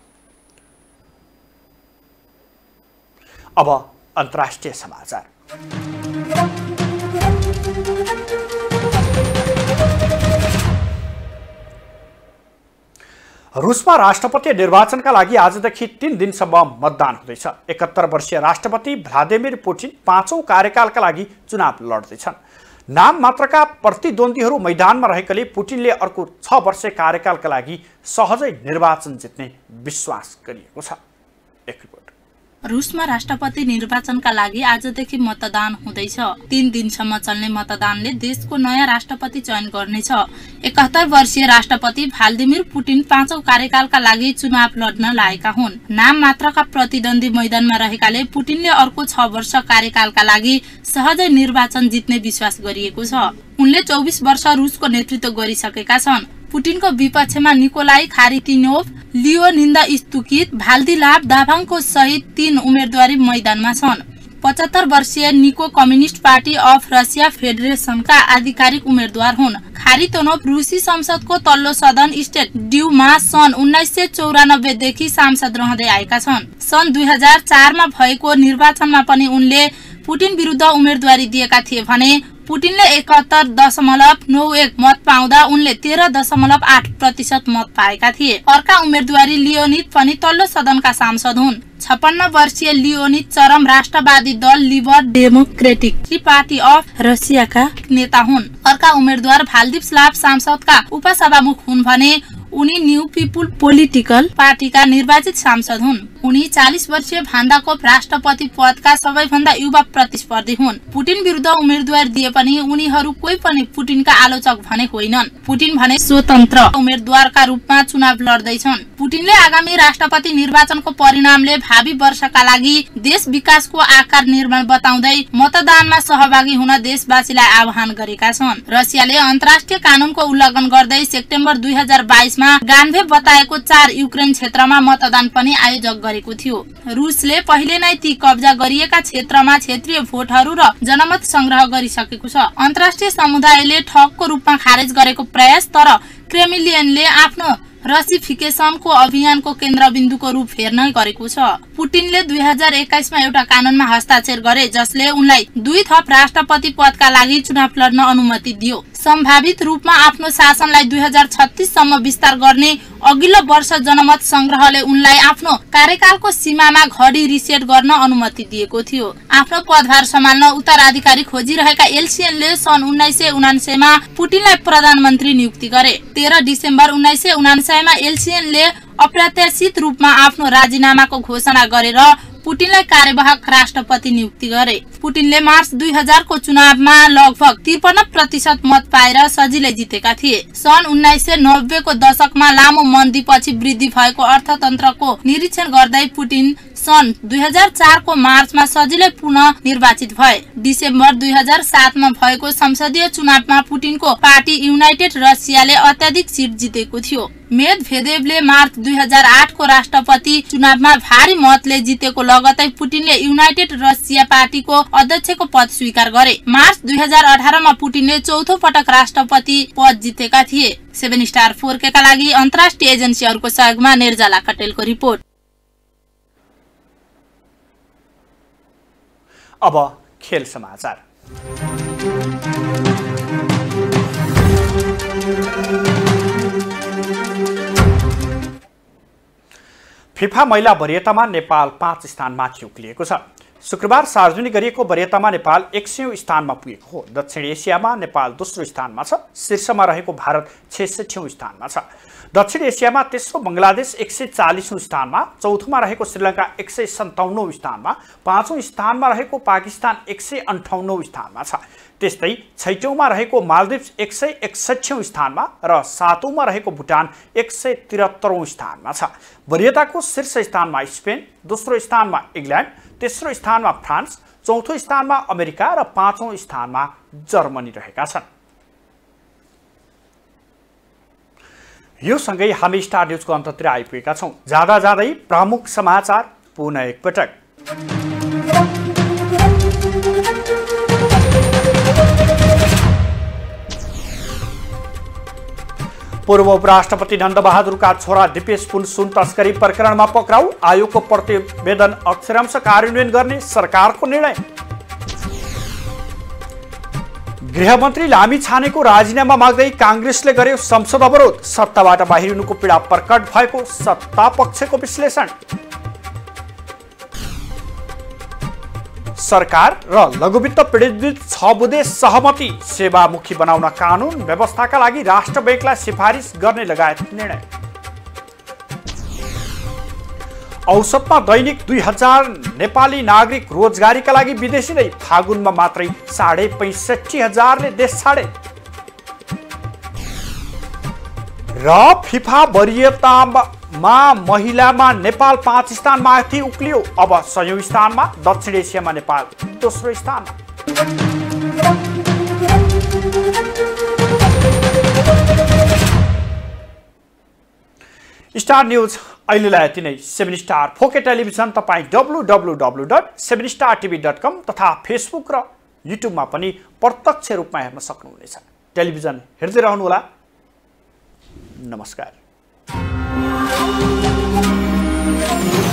अब अन्तर्राष्ट्रिय समाचार। रुसमा राष्ट्रपति निर्वाचनका लागि आजदेखि तीन दिनसम्म मतदान हुँदैछ। एकहत्तर वर्षीय राष्ट्रपति भ्लादिमिर पुटिन पाँचौं कार्यकालका लागि चुनाव लड्दैछन्। नाम मात्रका प्रतिद्वन्द्वीहरू मैदानमा रहेकाले पुटिनले अर्को छ वर्ष कार्यकालका लागि सहजै निर्वाचन जित्ने विश्वास गरिएको छ। एक रिपोर्ट। रुसमा राष्ट्रपति निर्वाचनका लागि आजदेखि मतदान हुँदैछ। तीन दिनसम्म चल्ने मतदानले देशको नयाँ राष्ट्रपति चयन गर्नेछ। एकहत्तर वर्षीय राष्ट्रपति भ्लादिमिर पुटिन पाँचौं कार्यकालका लागि चुनाव लड्न लागेका हुन्। नाम मात्रका प्रतिद्वन्दी मैदानमा रहेकाले पुटिनले अर्को छ वर्ष कार्यकालका लागि सहजै निर्वाचन जित्ने विश्वास गरिएको छ। उनले चौबिस वर्ष रुसको नेतृत्व गरिसकेका छन्। पुटिनको विपक्षमा निकोलाई खारितिनोभ, लियोनिदा स्तुकित, भाल्दिलाभ दाभाङको सहित तीन उम्मेदवारी मैदानमा छन्। पचहत्तर वर्षीय निको कम्युनिस्ट पार्टी अफ रसिया फेडरेशनका आधिकारिक उम्मेद्वार हुन्। खारितोनोभ रुसी संसदको तल्लो सदन स्टेट ड्युमा सन् उन्नाइस सय चौरानब्बे देखि सांसद रहँदै आएका छन्। सन् दुई हजार चारमा भएको निर्वाचनमा पनि उनले पुटिन विरुद्ध उम्मेदवारी दिएका थिए भने पुटिनले एकहत्तर दशमलव नौ एक मत पाउँदा उनले तेह्र दशमलव आठ प्रतिशत मत पाएका थिए। अर्का उम्मेदवारी लियोनिद पनि तल्लो सदनका सांसद हुन्। छप्पन्न वर्षीय लियोनिद चरम राष्ट्रवादी दल लिबर डेमोक्रेटिक पार्टी अफ रसियाका नेता हुन्। अर्का उम्मेद्वार भाल्दिस्लाव सांसदका उपसभामुख हुन् भने उनी न्यू पिपुल पोलिटिकल पार्टीका निर्वाचित सांसद हुन्। उनी चालीस वर्षीय भान्दाको राष्ट्रपति पदका सबैभन्दा युवा प्रतिस्पर्धी हुन्। पुटिन विरुद्ध उम्मेदवार दिए पनि उनीहरू कोही पनि पुटिनका आलोचक भने होइनन्। पुटिन भने स्वतन्त्र उम्मेदवारका रूपमा चुनाव लड्दैछन्। पुटिनले आगामी राष्ट्रपति निर्वाचनको परिणामले भावी वर्षका लागि देश विकासको आकार निर्माण बताउँदै मतदानमा सहभागी हुन देशवासीलाई आह्वान गरेका छन्। रसियाले अन्तर्राष्ट्रिय कानूनको उल्लङ्घन गर्दै सेप्टेम्बर दुई हजार बाइस मा गान्भे बताएको चार युक्रेन क्षेत्रमा मतदान पनि आयोजक गरेको थियो। रुसले पहिले नै ती कब्जा गरिएका क्षेत्रमा क्षेत्रीय भोटहरू र जनमत संग्रह गरिसकेको छ। अन्तर्राष्ट्रिय समुदायले ठगको रूपमा खारेज गरेको प्रयास तर क्रेमलिनले आफ्नो रसिफिकेसनको अभियानको केन्द्रबिन्दुको रूप हेर्न गरेको छ। पुटिनले दुई हजार एक्काइसमा एउटा कानूनमा हस्ताक्षर गरे जसले उनलाई दुई थप राष्ट्रपति पदका लागि चुनाव लड्न अनुमति दियो। सम्भावित रूपमा आफ्नो शासनलाई दुई हजार छत्तीस सम्म विस्तार गर्ने अघिल्लो वर्ष जनमत संग्रहले उनलाई आफ्नो कार्यकालको सीमामा घडी रिसेट गर्न अनुमति दिएको थियो। आफ्नो पदभार सम्हाल्न उत्तराधिकारी खोजिरहेका एलसिएनले सन् उन्नाइस सय उनान्सयमा पुटिनलाई प्रधानमन्त्री नियुक्ति गरे। तेह्र डिसेम्बर उन्नाइस सय उनान्सयमा एलसिएनले अप्रत्याशित रूपमा आफ्नो राजीनामाको घोषणा गरेर पुटिनलाई कार्यवाहक राष्ट्रपति नियुक्ति गरे। पुटिनले मार्च दुई हजार को चुनावमा लगभग त्रिपन्न प्रतिशत मत पाएर सजिलै जितेका थिए। सन् उन्नाइस सय नब्बे को दशकमा लामो मन्दीपछि वृद्धि भएको अर्थतन्त्रको निरीक्षण गर्दै पुटिन सन् दुई हजार चार को मार्चमा सजिलै पुनः निर्वाचित भए। डिसेम्बर दुई हजार सात मा भएको संसदीय चुनावमा पुटिनको पार्टी युनाइटेड रसियाले अत्याधिक सिट जितेको थियो। मेदभेदेवले मार्च दुई हजार आठ को राष्ट्रपति चुनावमा भारी मतले जितेको लगतै पुटिनले युनाइटेड रसिया पार्टीको अध्यक्षको पद स्वीकार गरे। मार्च दुई हजार अठार मा पुटिनले चौथो पटक राष्ट्रपति पद जितेका थिए। सेभेन स्टार फोर के का लागि अन्तर्राष्ट्रिय एजेन्सीहरूको सहयोगमा निर्जला कटेलको रिपोर्ट। अब खेल समाचार। फिफा महिला वरियतामा नेपाल पाँच स्थान माथि उक्लिएको छ। शुक्रबार सार्वजनिक गरिएको वरियतामा नेपाल एक सय स्थानमा पुगेको हो। दक्षिण एसियामा नेपाल दोस्रो स्थानमा छ। शीर्षमा रहेको भारत छैसठीौं स्थानमा छ। दक्षिण एसियामा तेस्रो बङ्गलादेश एक सय चालीसौं स्थानमा, चौथोमा रहेको श्रीलङ्का एक सय सन्ताउन्नौं स्थानमा, पाँचौं स्थानमा रहेको पाकिस्तान एक सय अन्ठाउन्नौं स्थानमा छ। त्यस्तै छैटौंमा रहेको मालदिप्स एक सय एकसठीौं स्थानमा र सातौंमा रहेको भुटान एक सय त्रिहत्तरौं स्थानमा छ। वरियताको शीर्ष स्थानमा स्पेन, दोस्रो स्थानमा इङ्ल्यान्ड, तेस्रो स्थानमा फ्रान्स, चौथो स्थानमा अमेरिका र पाँचौं स्थानमा जर्मनी रहेका छन्। यो सँगै हामी स्टार न्युजको अन्ततिर आइपुगेका छौं। जाँदा जाँदै प्रमुख समाचार पुनः एकपटक। पूर्व उपराष्ट्रपति नन्दबहादुरका छोरा दिपेश पुन सुन तस्करी प्रकरणमा पक्राउ, आयोगको प्रतिवेदन अक्षरांश कार्यान्वयन गर्ने सरकारको निर्णय। गृहमन्त्री लामिछानेको राजीनामा माग्दै कांग्रेसले गर्यो संसद अवरोध, सत्ताबाट बाहिरिनुको पीडा प्रकट भएको सत्ता पक्षको विश्लेषण। सरकार र लघुवित्त पीडित छ बुँदे सहमति, सेवामुखी बनाउन कानुन व्यवस्थाका लागि राष्ट्र बैंकलाई सिफारिस गर्ने लगायत निर्णय। औसतमा दैनिक दुई हजार नेपाली नागरिक रोजगारीका लागि विदेशी नै, फागुनमा मात्रै साढे पैँसठी हजारले देश छाडे। र फिफा वरियतामा महिलामा नेपाल पाँच स्थान माथि उक्लियो, अब सयौं स्थानमा, दक्षिण एसियामा नेपाल दोस्रो स्थानमा। स्टार न्यूज अहिलेलाई यति नै। सेभेन स्टार फोके टेलिभिजन तपाईँ W W W dot seven star TV dot com तथा फेसबुक र युट्युबमा पनि प्रत्यक्ष रूपमा हेर्न सक्नुहुनेछ। टेलिभिजन हेर्दै रहनुहोला। नमस्कार।